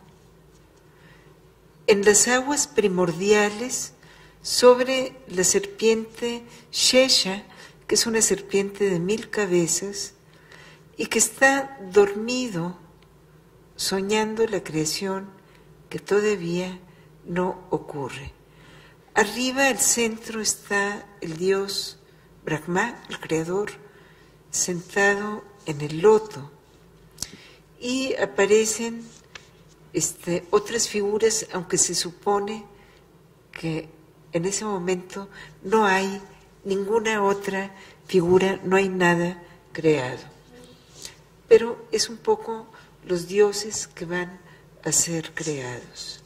en las aguas primordiales sobre la serpiente Shesha, que es una serpiente de mil cabezas y que está dormido soñando la creación que todavía no ocurre. Arriba al centro está el dios Brahma, el creador, sentado en el loto, y aparecen este, otras figuras, aunque se supone que en ese momento no hay ninguna otra figura, no hay nada creado. Pero es un poco los dioses que van a ser creados.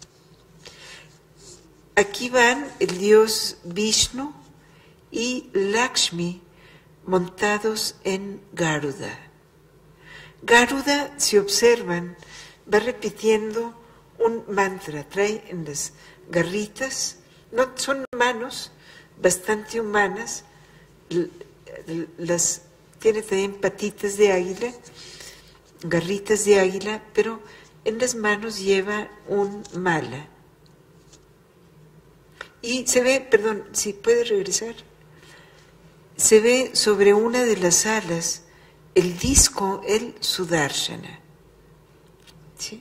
Aquí van el dios Vishnu y Lakshmi montados en Garuda. Garuda, si observan, va repitiendo un mantra, trae en las garritas, no son manos bastante humanas, las tiene también patitas de águila, garritas de águila, pero en las manos lleva un mala. Y se ve, perdón, si puede regresar, se ve sobre una de las alas el disco, el Sudarshana. ¿Sí?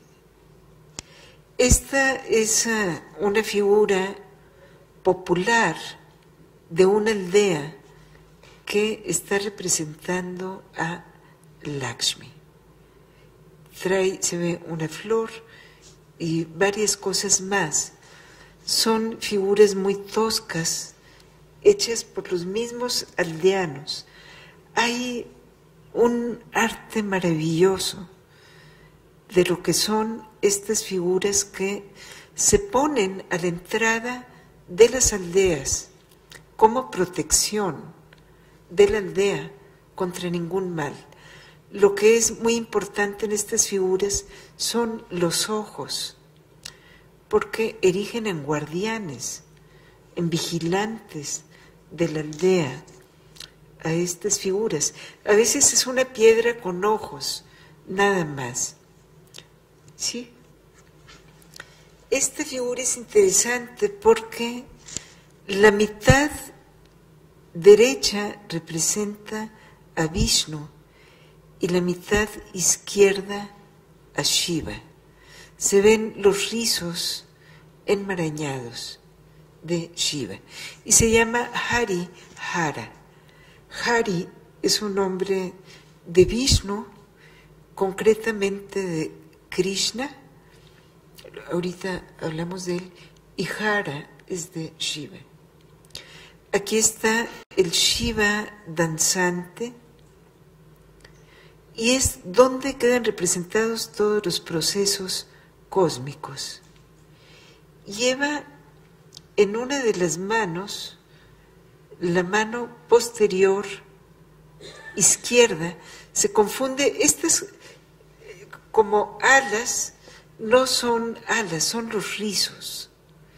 Esta es uh, una figura popular de una aldea que está representando a Lakshmi. Trae, se ve una flor y varias cosas más. Son figuras muy toscas, hechas por los mismos aldeanos. Hay un arte maravilloso de lo que son estas figuras que se ponen a la entrada de las aldeas como protección de la aldea contra ningún mal. Lo que es muy importante en estas figuras son los ojos, porque erigen en guardianes, en vigilantes de la aldea a estas figuras. A veces es una piedra con ojos, nada más. ¿Sí? Esta figura es interesante porque la mitad derecha representa a Vishnu y la mitad izquierda a Shiva. Se ven los rizos enmarañados de Shiva y se llama Hari Hara. Hari es un nombre de Vishnu, concretamente de Krishna, ahorita hablamos de él, y Hara es de Shiva. Aquí está el Shiva danzante y es donde quedan representados todos los procesos cósmicos. Lleva en una de las manos, la mano posterior izquierda, se confunde, estas como alas, no son alas, son los rizos.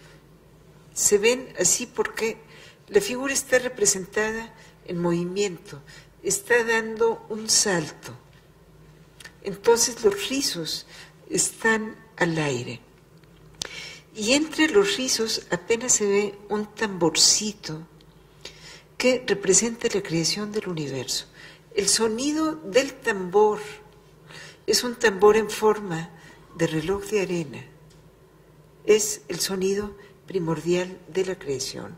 Se ven así porque la figura está representada en movimiento, está dando un salto. Entonces los rizos están al aire. Y entre los rizos apenas se ve un tamborcito que representa la creación del universo. El sonido del tambor es un tambor en forma de reloj de arena. Es el sonido primordial de la creación.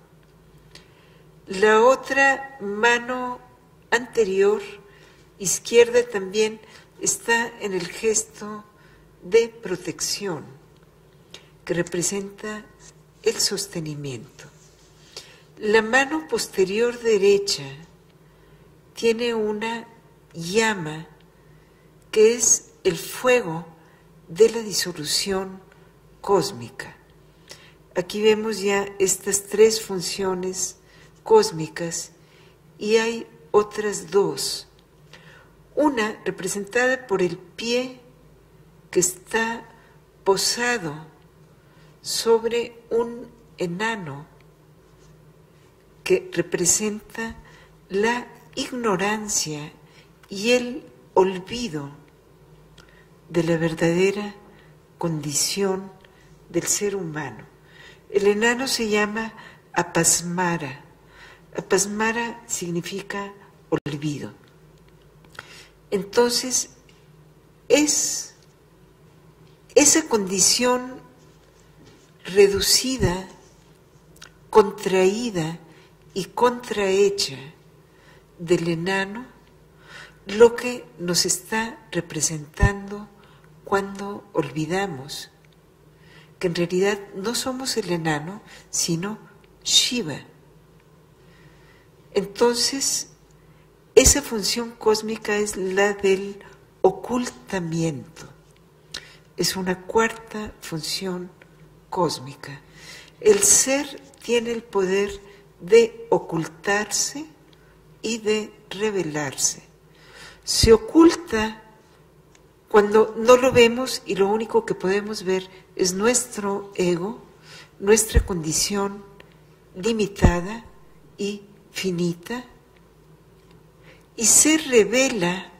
La otra mano anterior, izquierda también, está en el gesto de protección, que representa el sostenimiento. La mano posterior derecha tiene una llama que es el fuego de la disolución cósmica. Aquí vemos ya estas tres funciones cósmicas y hay otras dos. Una representada por el pie que está posado sobre un enano que representa la ignorancia y el olvido de la verdadera condición del ser humano. El enano se llama Apasmara. Apasmara significa olvido. Entonces, es esa condición reducida, contraída y contrahecha del enano lo que nos está representando cuando olvidamos que en realidad no somos el enano, sino Shiva. Entonces, esa función cósmica es la del ocultamiento. Es una cuarta función cósmica. El ser tiene el poder de ocultarse y de revelarse. Se oculta cuando no lo vemos y lo único que podemos ver es nuestro ego, nuestra condición limitada y finita, y se revela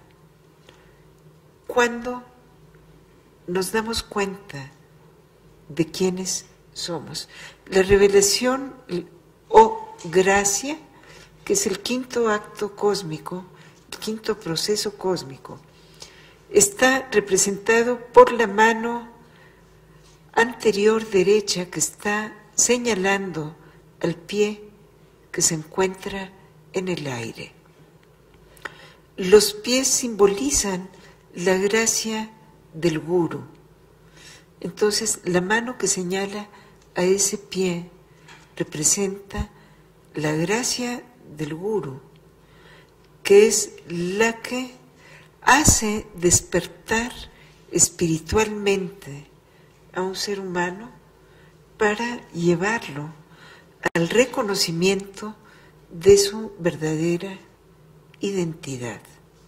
cuando nos damos cuenta de quiénes somos. La revelación o gracia, que es el quinto acto cósmico, el quinto proceso cósmico, está representado por la mano anterior derecha que está señalando al pie que se encuentra en el aire. Los pies simbolizan la gracia del Guru. Entonces, la mano que señala a ese pie representa la gracia del Guru, que es la que hace despertar espiritualmente a un ser humano para llevarlo al reconocimiento de su verdadera identidad.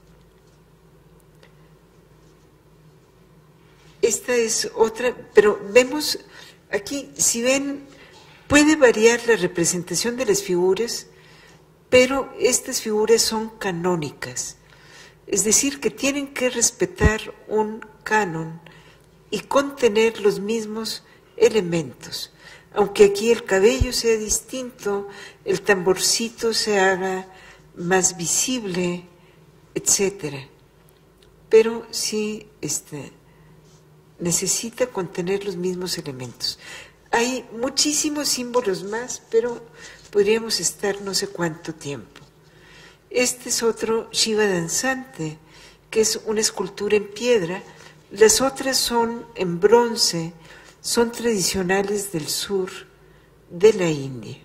Esta es otra, pero vemos aquí, si ven, puede variar la representación de las figuras, pero estas figuras son canónicas, es decir, que tienen que respetar un canon y contener los mismos elementos. Aunque aquí el cabello sea distinto, el tamborcito se haga más visible, etcétera. Pero sí este, necesita contener los mismos elementos. Hay muchísimos símbolos más, pero podríamos estar no sé cuánto tiempo. Este es otro Shiva danzante, que es una escultura en piedra. Las otras son en bronce, son tradicionales del sur de la India.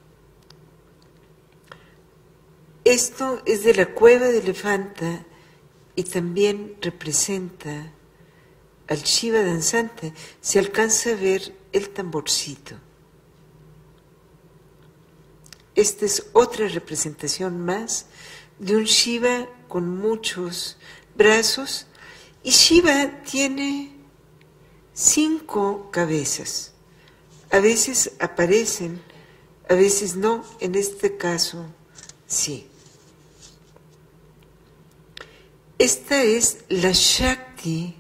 Esto es de la cueva de Elefanta y también representa al Shiva danzante. Se alcanza a ver el tamborcito. Esta es otra representación más de un Shiva con muchos brazos, y Shiva tiene cinco cabezas. A veces aparecen, a veces no, en este caso sí. Esta es la Shakti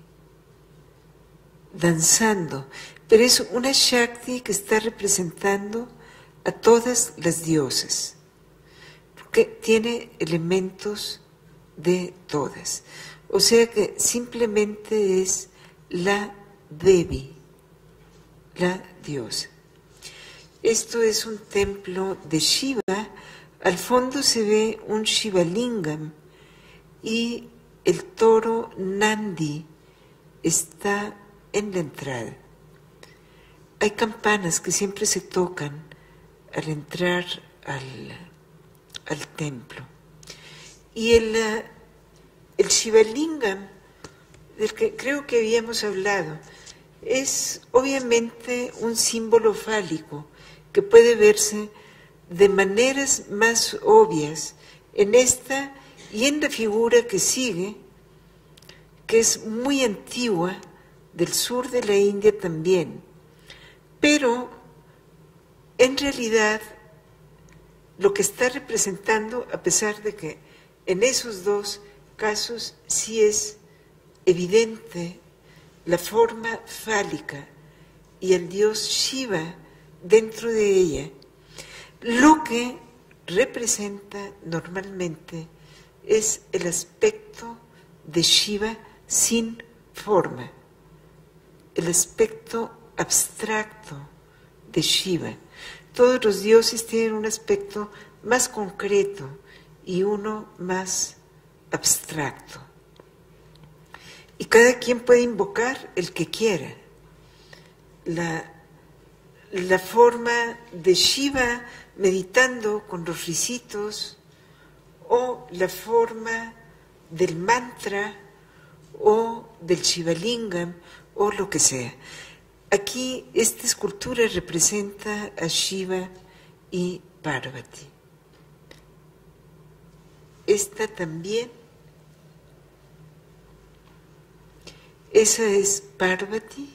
danzando, pero es una Shakti que está representando a todas las diosas, porque tiene elementos de todas. O sea que simplemente es la Devi, la diosa. Esto es un templo de Shiva. Al fondo se ve un Shivalingam y el toro Nandi está en la entrada. Hay campanas que siempre se tocan al entrar al, al templo. Y el, el Shivalingam, del que creo que habíamos hablado, es obviamente un símbolo fálico que puede verse de maneras más obvias en esta y en la figura que sigue, que es muy antigua, del sur de la India también, pero en realidad lo que está representando, a pesar de que en esos dos casos sí es evidente la forma fálica y el dios Shiva dentro de ella, lo que representa normalmente es el aspecto de Shiva sin forma, el aspecto abstracto de Shiva. Todos los dioses tienen un aspecto más concreto y uno más abstracto. Y cada quien puede invocar el que quiera. La, la forma de Shiva meditando con los ricitos, o la forma del mantra, o del Shivalingam, o lo que sea. Aquí esta escultura representa a Shiva y Parvati. Esta también, esa es Parvati.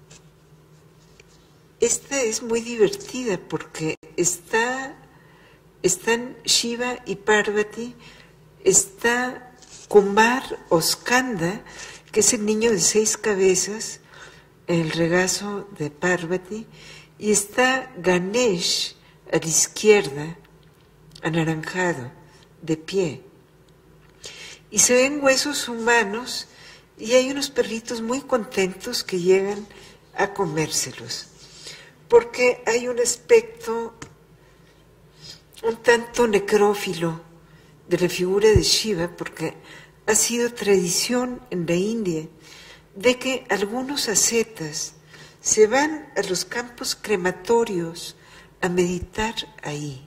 Esta es muy divertida porque está están Shiva y Parvati, está Kumar o Skanda, que es el niño de seis cabezas, el regazo de Parvati, y está Ganesh a la izquierda, anaranjado, de pie. Y se ven huesos humanos y hay unos perritos muy contentos que llegan a comérselos, porque hay un aspecto un tanto necrófilo de la figura de Shiva, porque ha sido tradición en la India de que algunos ascetas se van a los campos crematorios a meditar ahí,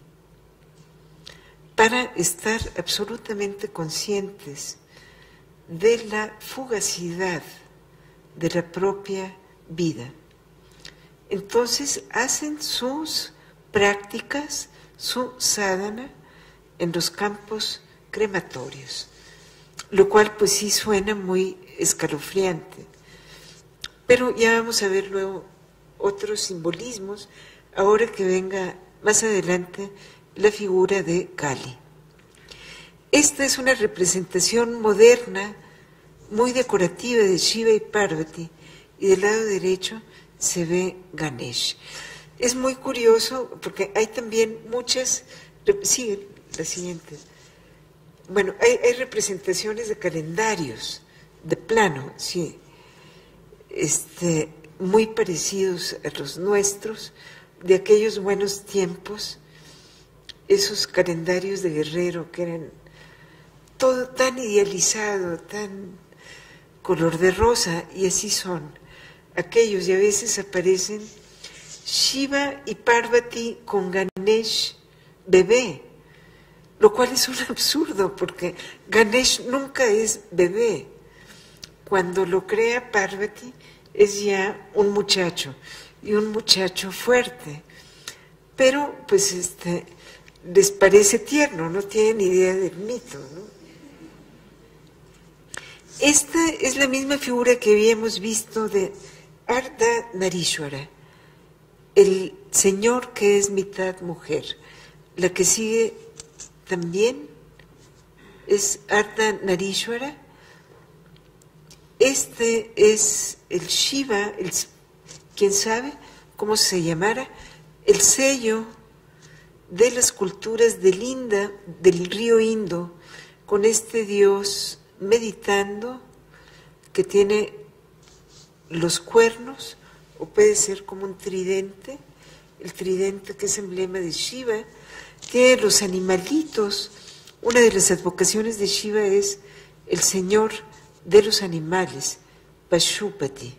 para estar absolutamente conscientes de la fugacidad de la propia vida. Entonces hacen sus prácticas, su sadhana, en los campos crematorios, lo cual pues sí suena muy escalofriante. Pero ya vamos a ver luego otros simbolismos, ahora que venga más adelante la figura de Kali. Esta es una representación moderna, muy decorativa de Shiva y Parvati, y del lado derecho se ve Ganesh. Es muy curioso porque hay también muchas, sí, la siguiente. Bueno, hay, hay representaciones de calendarios, de plano, sí, este, muy parecidos a los nuestros, de aquellos buenos tiempos, esos calendarios de Guerrero que eran todo tan idealizado, tan color de rosa, y así son aquellos, y a veces aparecen Shiva y Parvati con Ganesh bebé, lo cual es un absurdo, porque Ganesh nunca es bebé. Cuando lo crea Parvati es ya un muchacho, y un muchacho fuerte, pero pues este les parece tierno, no tienen idea del mito, ¿no? Esta es la misma figura que habíamos visto de Ardha Narishwara, el señor que es mitad mujer. La que sigue también es Ardha Narishwara. Este es el Shiva, el, quién sabe cómo se llamara, el sello de las culturas del, Inda, del río Indo, con este dios meditando que tiene los cuernos, o puede ser como un tridente, el tridente que es emblema de Shiva, tiene los animalitos. Una de las advocaciones de Shiva es el señor de los animales, Pashupati.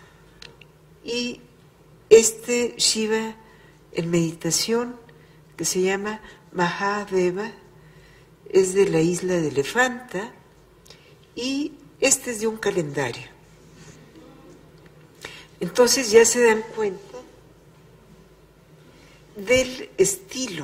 Y este Shiva en meditación, que se llama Mahadeva, es de la isla de Elefanta, y este es de un calendario. Entonces ya se dan cuenta del estilo,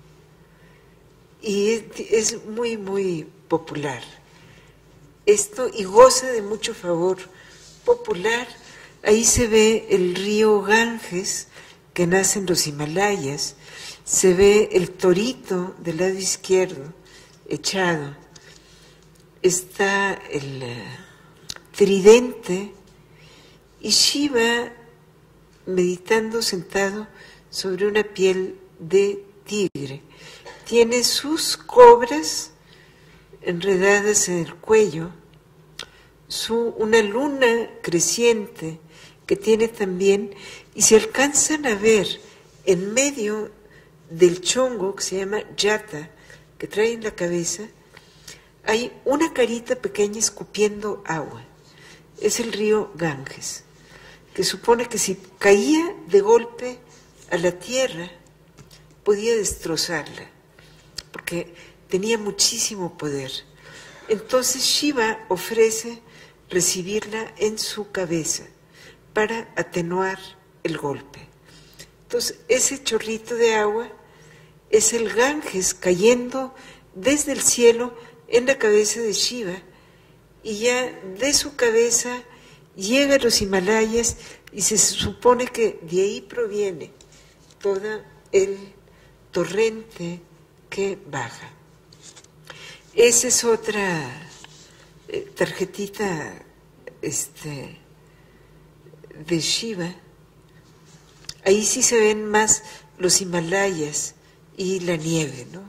y es, es muy, muy popular esto, y goza de mucho favor popular. Ahí se ve el río Ganges, que nace en los Himalayas, se ve el torito del lado izquierdo, echado, está el uh, tridente, y Shiva meditando sentado sobre una piel de tigre. Tiene sus cobras enredadas en el cuello, su, una luna creciente que tiene también, y se alcanzan a ver en medio del chongo que se llama yata, que trae en la cabeza, hay una carita pequeña escupiendo agua. Es el río Ganges, que supone que si caía de golpe a la tierra, podía destrozarla, porque tenía muchísimo poder. Entonces Shiva ofrece recibirla en su cabeza para atenuar el golpe. Entonces ese chorrito de agua es el Ganges cayendo desde el cielo en la cabeza de Shiva, y ya de su cabeza llega a los Himalayas, y se supone que de ahí proviene todo el torrente que baja. Esa es otra eh, tarjetita este, de Shiva. Ahí sí se ven más los Himalayas y la nieve, ¿no?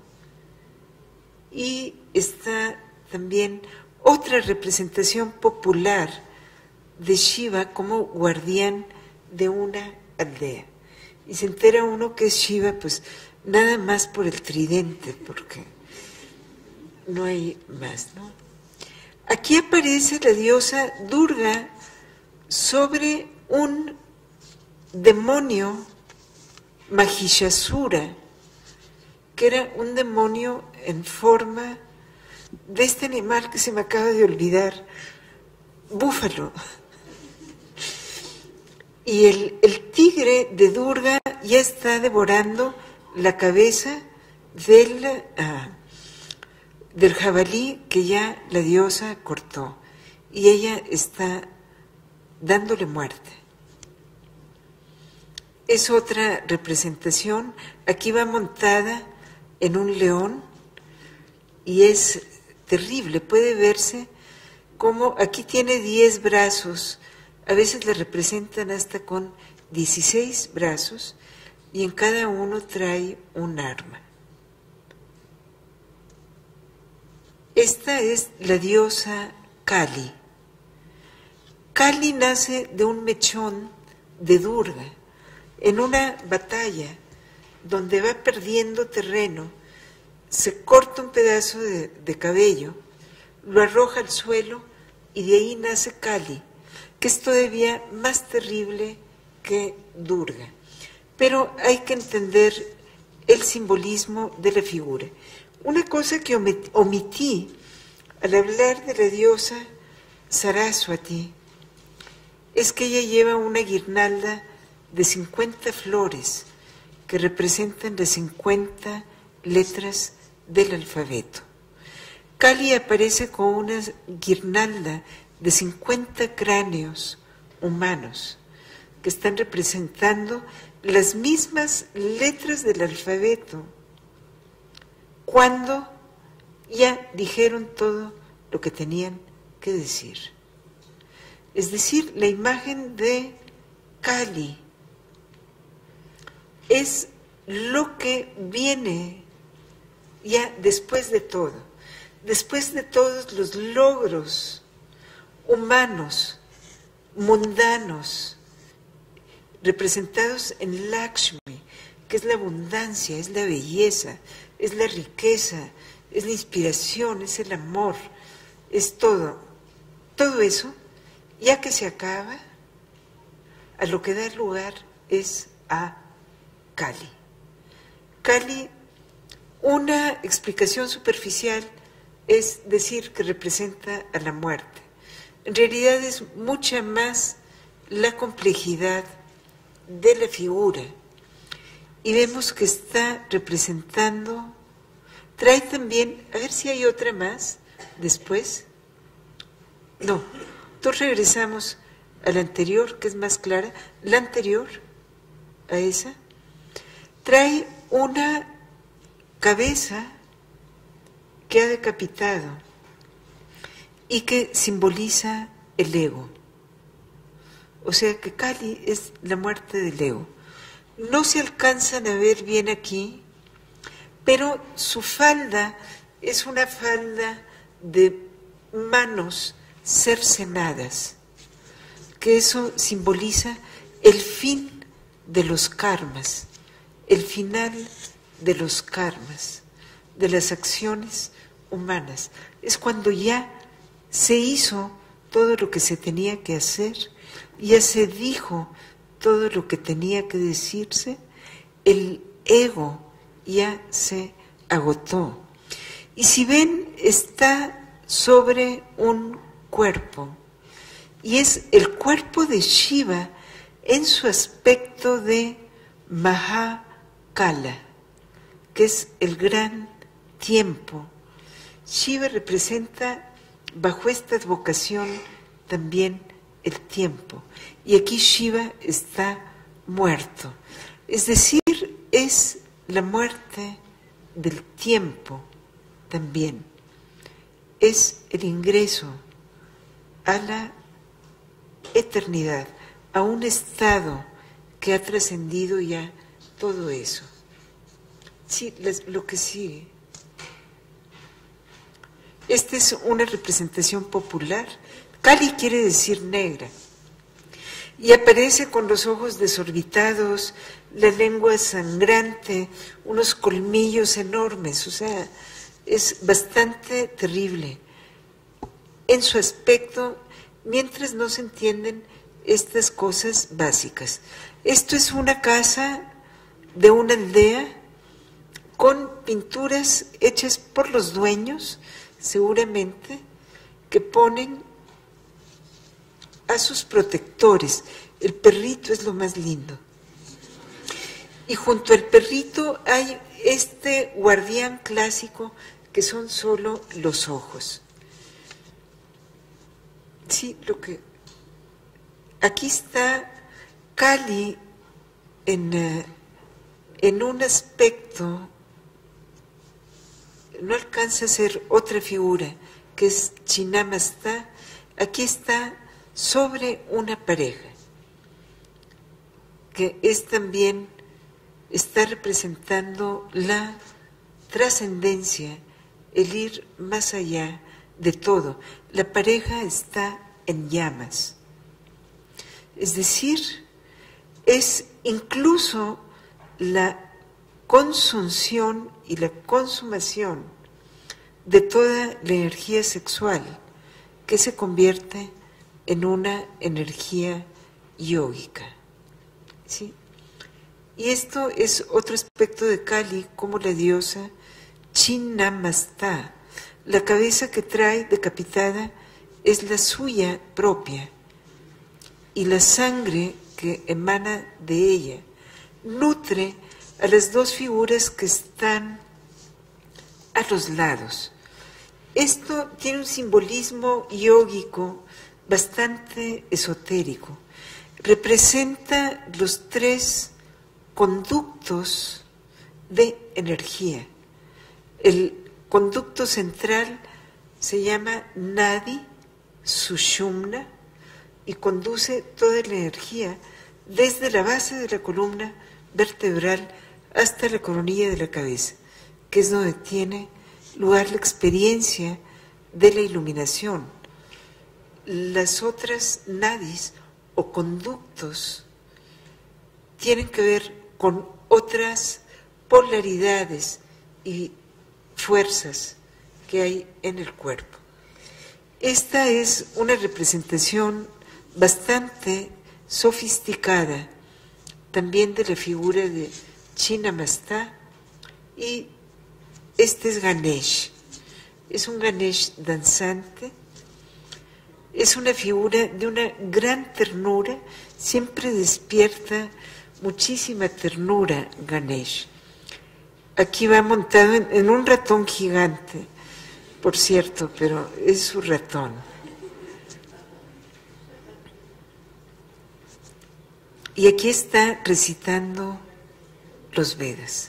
Y está también otra representación popular de Shiva como guardián de una aldea. Y se entera uno que es Shiva, pues nada más por el tridente, porque no hay más, ¿no? Aquí aparece la diosa Durga sobre un demonio Mahishasura, que era un demonio en forma de este animal que se me acaba de olvidar, búfalo. Y el, el tigre de Durga ya está devorando la cabeza del, uh, del jabalí que ya la diosa cortó. Y ella está dándole muerte. Es otra representación. Aquí va montada en un león y es terrible. Puede verse como aquí tiene diez brazos. A veces la representan hasta con dieciséis brazos y en cada uno trae un arma. Esta es la diosa Kali. Kali nace de un mechón de Durga. En una batalla donde va perdiendo terreno, se corta un pedazo de, de cabello, lo arroja al suelo y de ahí nace Kali, que es todavía más terrible que Durga. Pero hay que entender el simbolismo de la figura. Una cosa que omití al hablar de la diosa Saraswati es que ella lleva una guirnalda de cincuenta flores que representan las cincuenta letras del alfabeto. Kali aparece con una guirnalda de cincuenta cráneos humanos que están representando las mismas letras del alfabeto cuando ya dijeron todo lo que tenían que decir. Es decir, la imagen de Kali es lo que viene ya después de todo, después de todos los logros humanos, mundanos, representados en Lakshmi, que es la abundancia, es la belleza, es la riqueza, es la inspiración, es el amor, es todo. Todo eso, ya que se acaba, a lo que da lugar es a Kali. Kali, una explicación superficial es decir que representa a la muerte. En realidad es mucha más la complejidad de la figura. Y vemos que está representando, trae también, a ver si hay otra más después. No, entonces regresamos a la anterior, que es más clara. La anterior, a esa, trae una cabeza que ha decapitado y que simboliza el ego. O sea que Kali es la muerte del ego. No se alcanzan a ver bien aquí, pero su falda es una falda de manos cercenadas, que eso simboliza el fin de los karmas, el final de los karmas, de las acciones humanas. Es cuando ya se hizo todo lo que se tenía que hacer, ya se dijo todo lo que tenía que decirse, el ego ya se agotó. Y si ven, está sobre un cuerpo, y es el cuerpo de Shiva en su aspecto de Mahakala, que es el gran tiempo. Shiva representa bajo esta advocación también el tiempo. Y aquí Shiva está muerto. Es decir, es la muerte del tiempo también. Es el ingreso a la eternidad, a un estado que ha trascendido ya todo eso. Sí, lo que sigue. Esta es una representación popular. Kali quiere decir negra. Y aparece con los ojos desorbitados, la lengua sangrante, unos colmillos enormes. O sea, es bastante terrible en su aspecto, mientras no se entienden estas cosas básicas. Esto es una casa de una aldea con pinturas hechas por los dueños, seguramente, que ponen a sus protectores. El perrito es lo más lindo. Y junto al perrito hay este guardián clásico que son solo los ojos. Sí, lo que... Aquí está Kali en, uh, en un aspecto, no alcanza a ser otra figura, que es Chinnamastha. Aquí está sobre una pareja, que es también, está representando la trascendencia, el ir más allá de todo. La pareja está en llamas. Es decir, es incluso la consunción y la consumación de toda la energía sexual que se convierte en una energía yógica. ¿Sí? Y esto es otro aspecto de Kali, como la diosa Chinnamastha. La cabeza que trae decapitada es la suya propia, y la sangre que emana de ella nutre a las dos figuras que están a los lados. Esto tiene un simbolismo yógico bastante esotérico. Representa los tres conductos de energía. El conducto central se llama Nadi Sushumna y conduce toda la energía desde la base de la columna vertebral hasta la coronilla de la cabeza, que es donde tiene lugar la experiencia de la iluminación. Las otras nadis o conductos tienen que ver con otras polaridades y fuerzas que hay en el cuerpo. Esta es una representación bastante sofisticada también de la figura de Chinnamastha, y este es Ganesh. Es un Ganesh danzante, es una figura de una gran ternura, siempre despierta muchísima ternura Ganesh. Aquí va montado en, en un ratón gigante, por cierto, pero es su ratón. Y aquí está recitando los Vedas.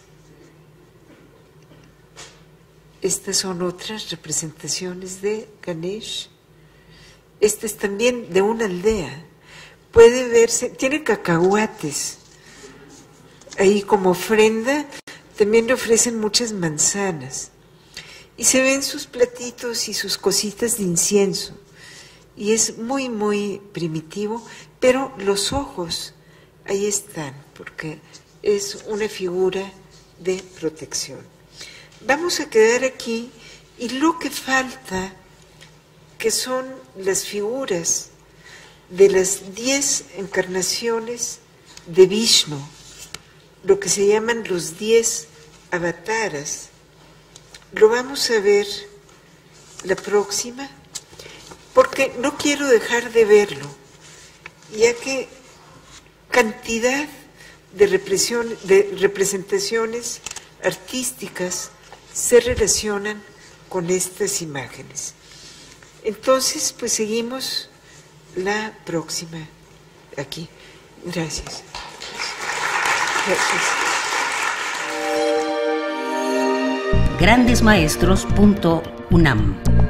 Estas son otras representaciones de Ganesh. Esta es también de una aldea. Puede verse, tiene cacahuates. Ahí como ofrenda también le ofrecen muchas manzanas. Y se ven sus platitos y sus cositas de incienso. Y es muy, muy primitivo, pero los ojos ahí están, porque es una figura de protección. Vamos a quedar aquí, y lo que falta, que son las figuras de las diez encarnaciones de Vishnu, lo que se llaman los diez avataras, lo vamos a ver la próxima, porque no quiero dejar de verlo, ya que cantidad de, represión, de representaciones artísticas se relacionan con estas imágenes. Entonces, pues seguimos la próxima aquí. Gracias. Gracias. grandesmaestros punto unam.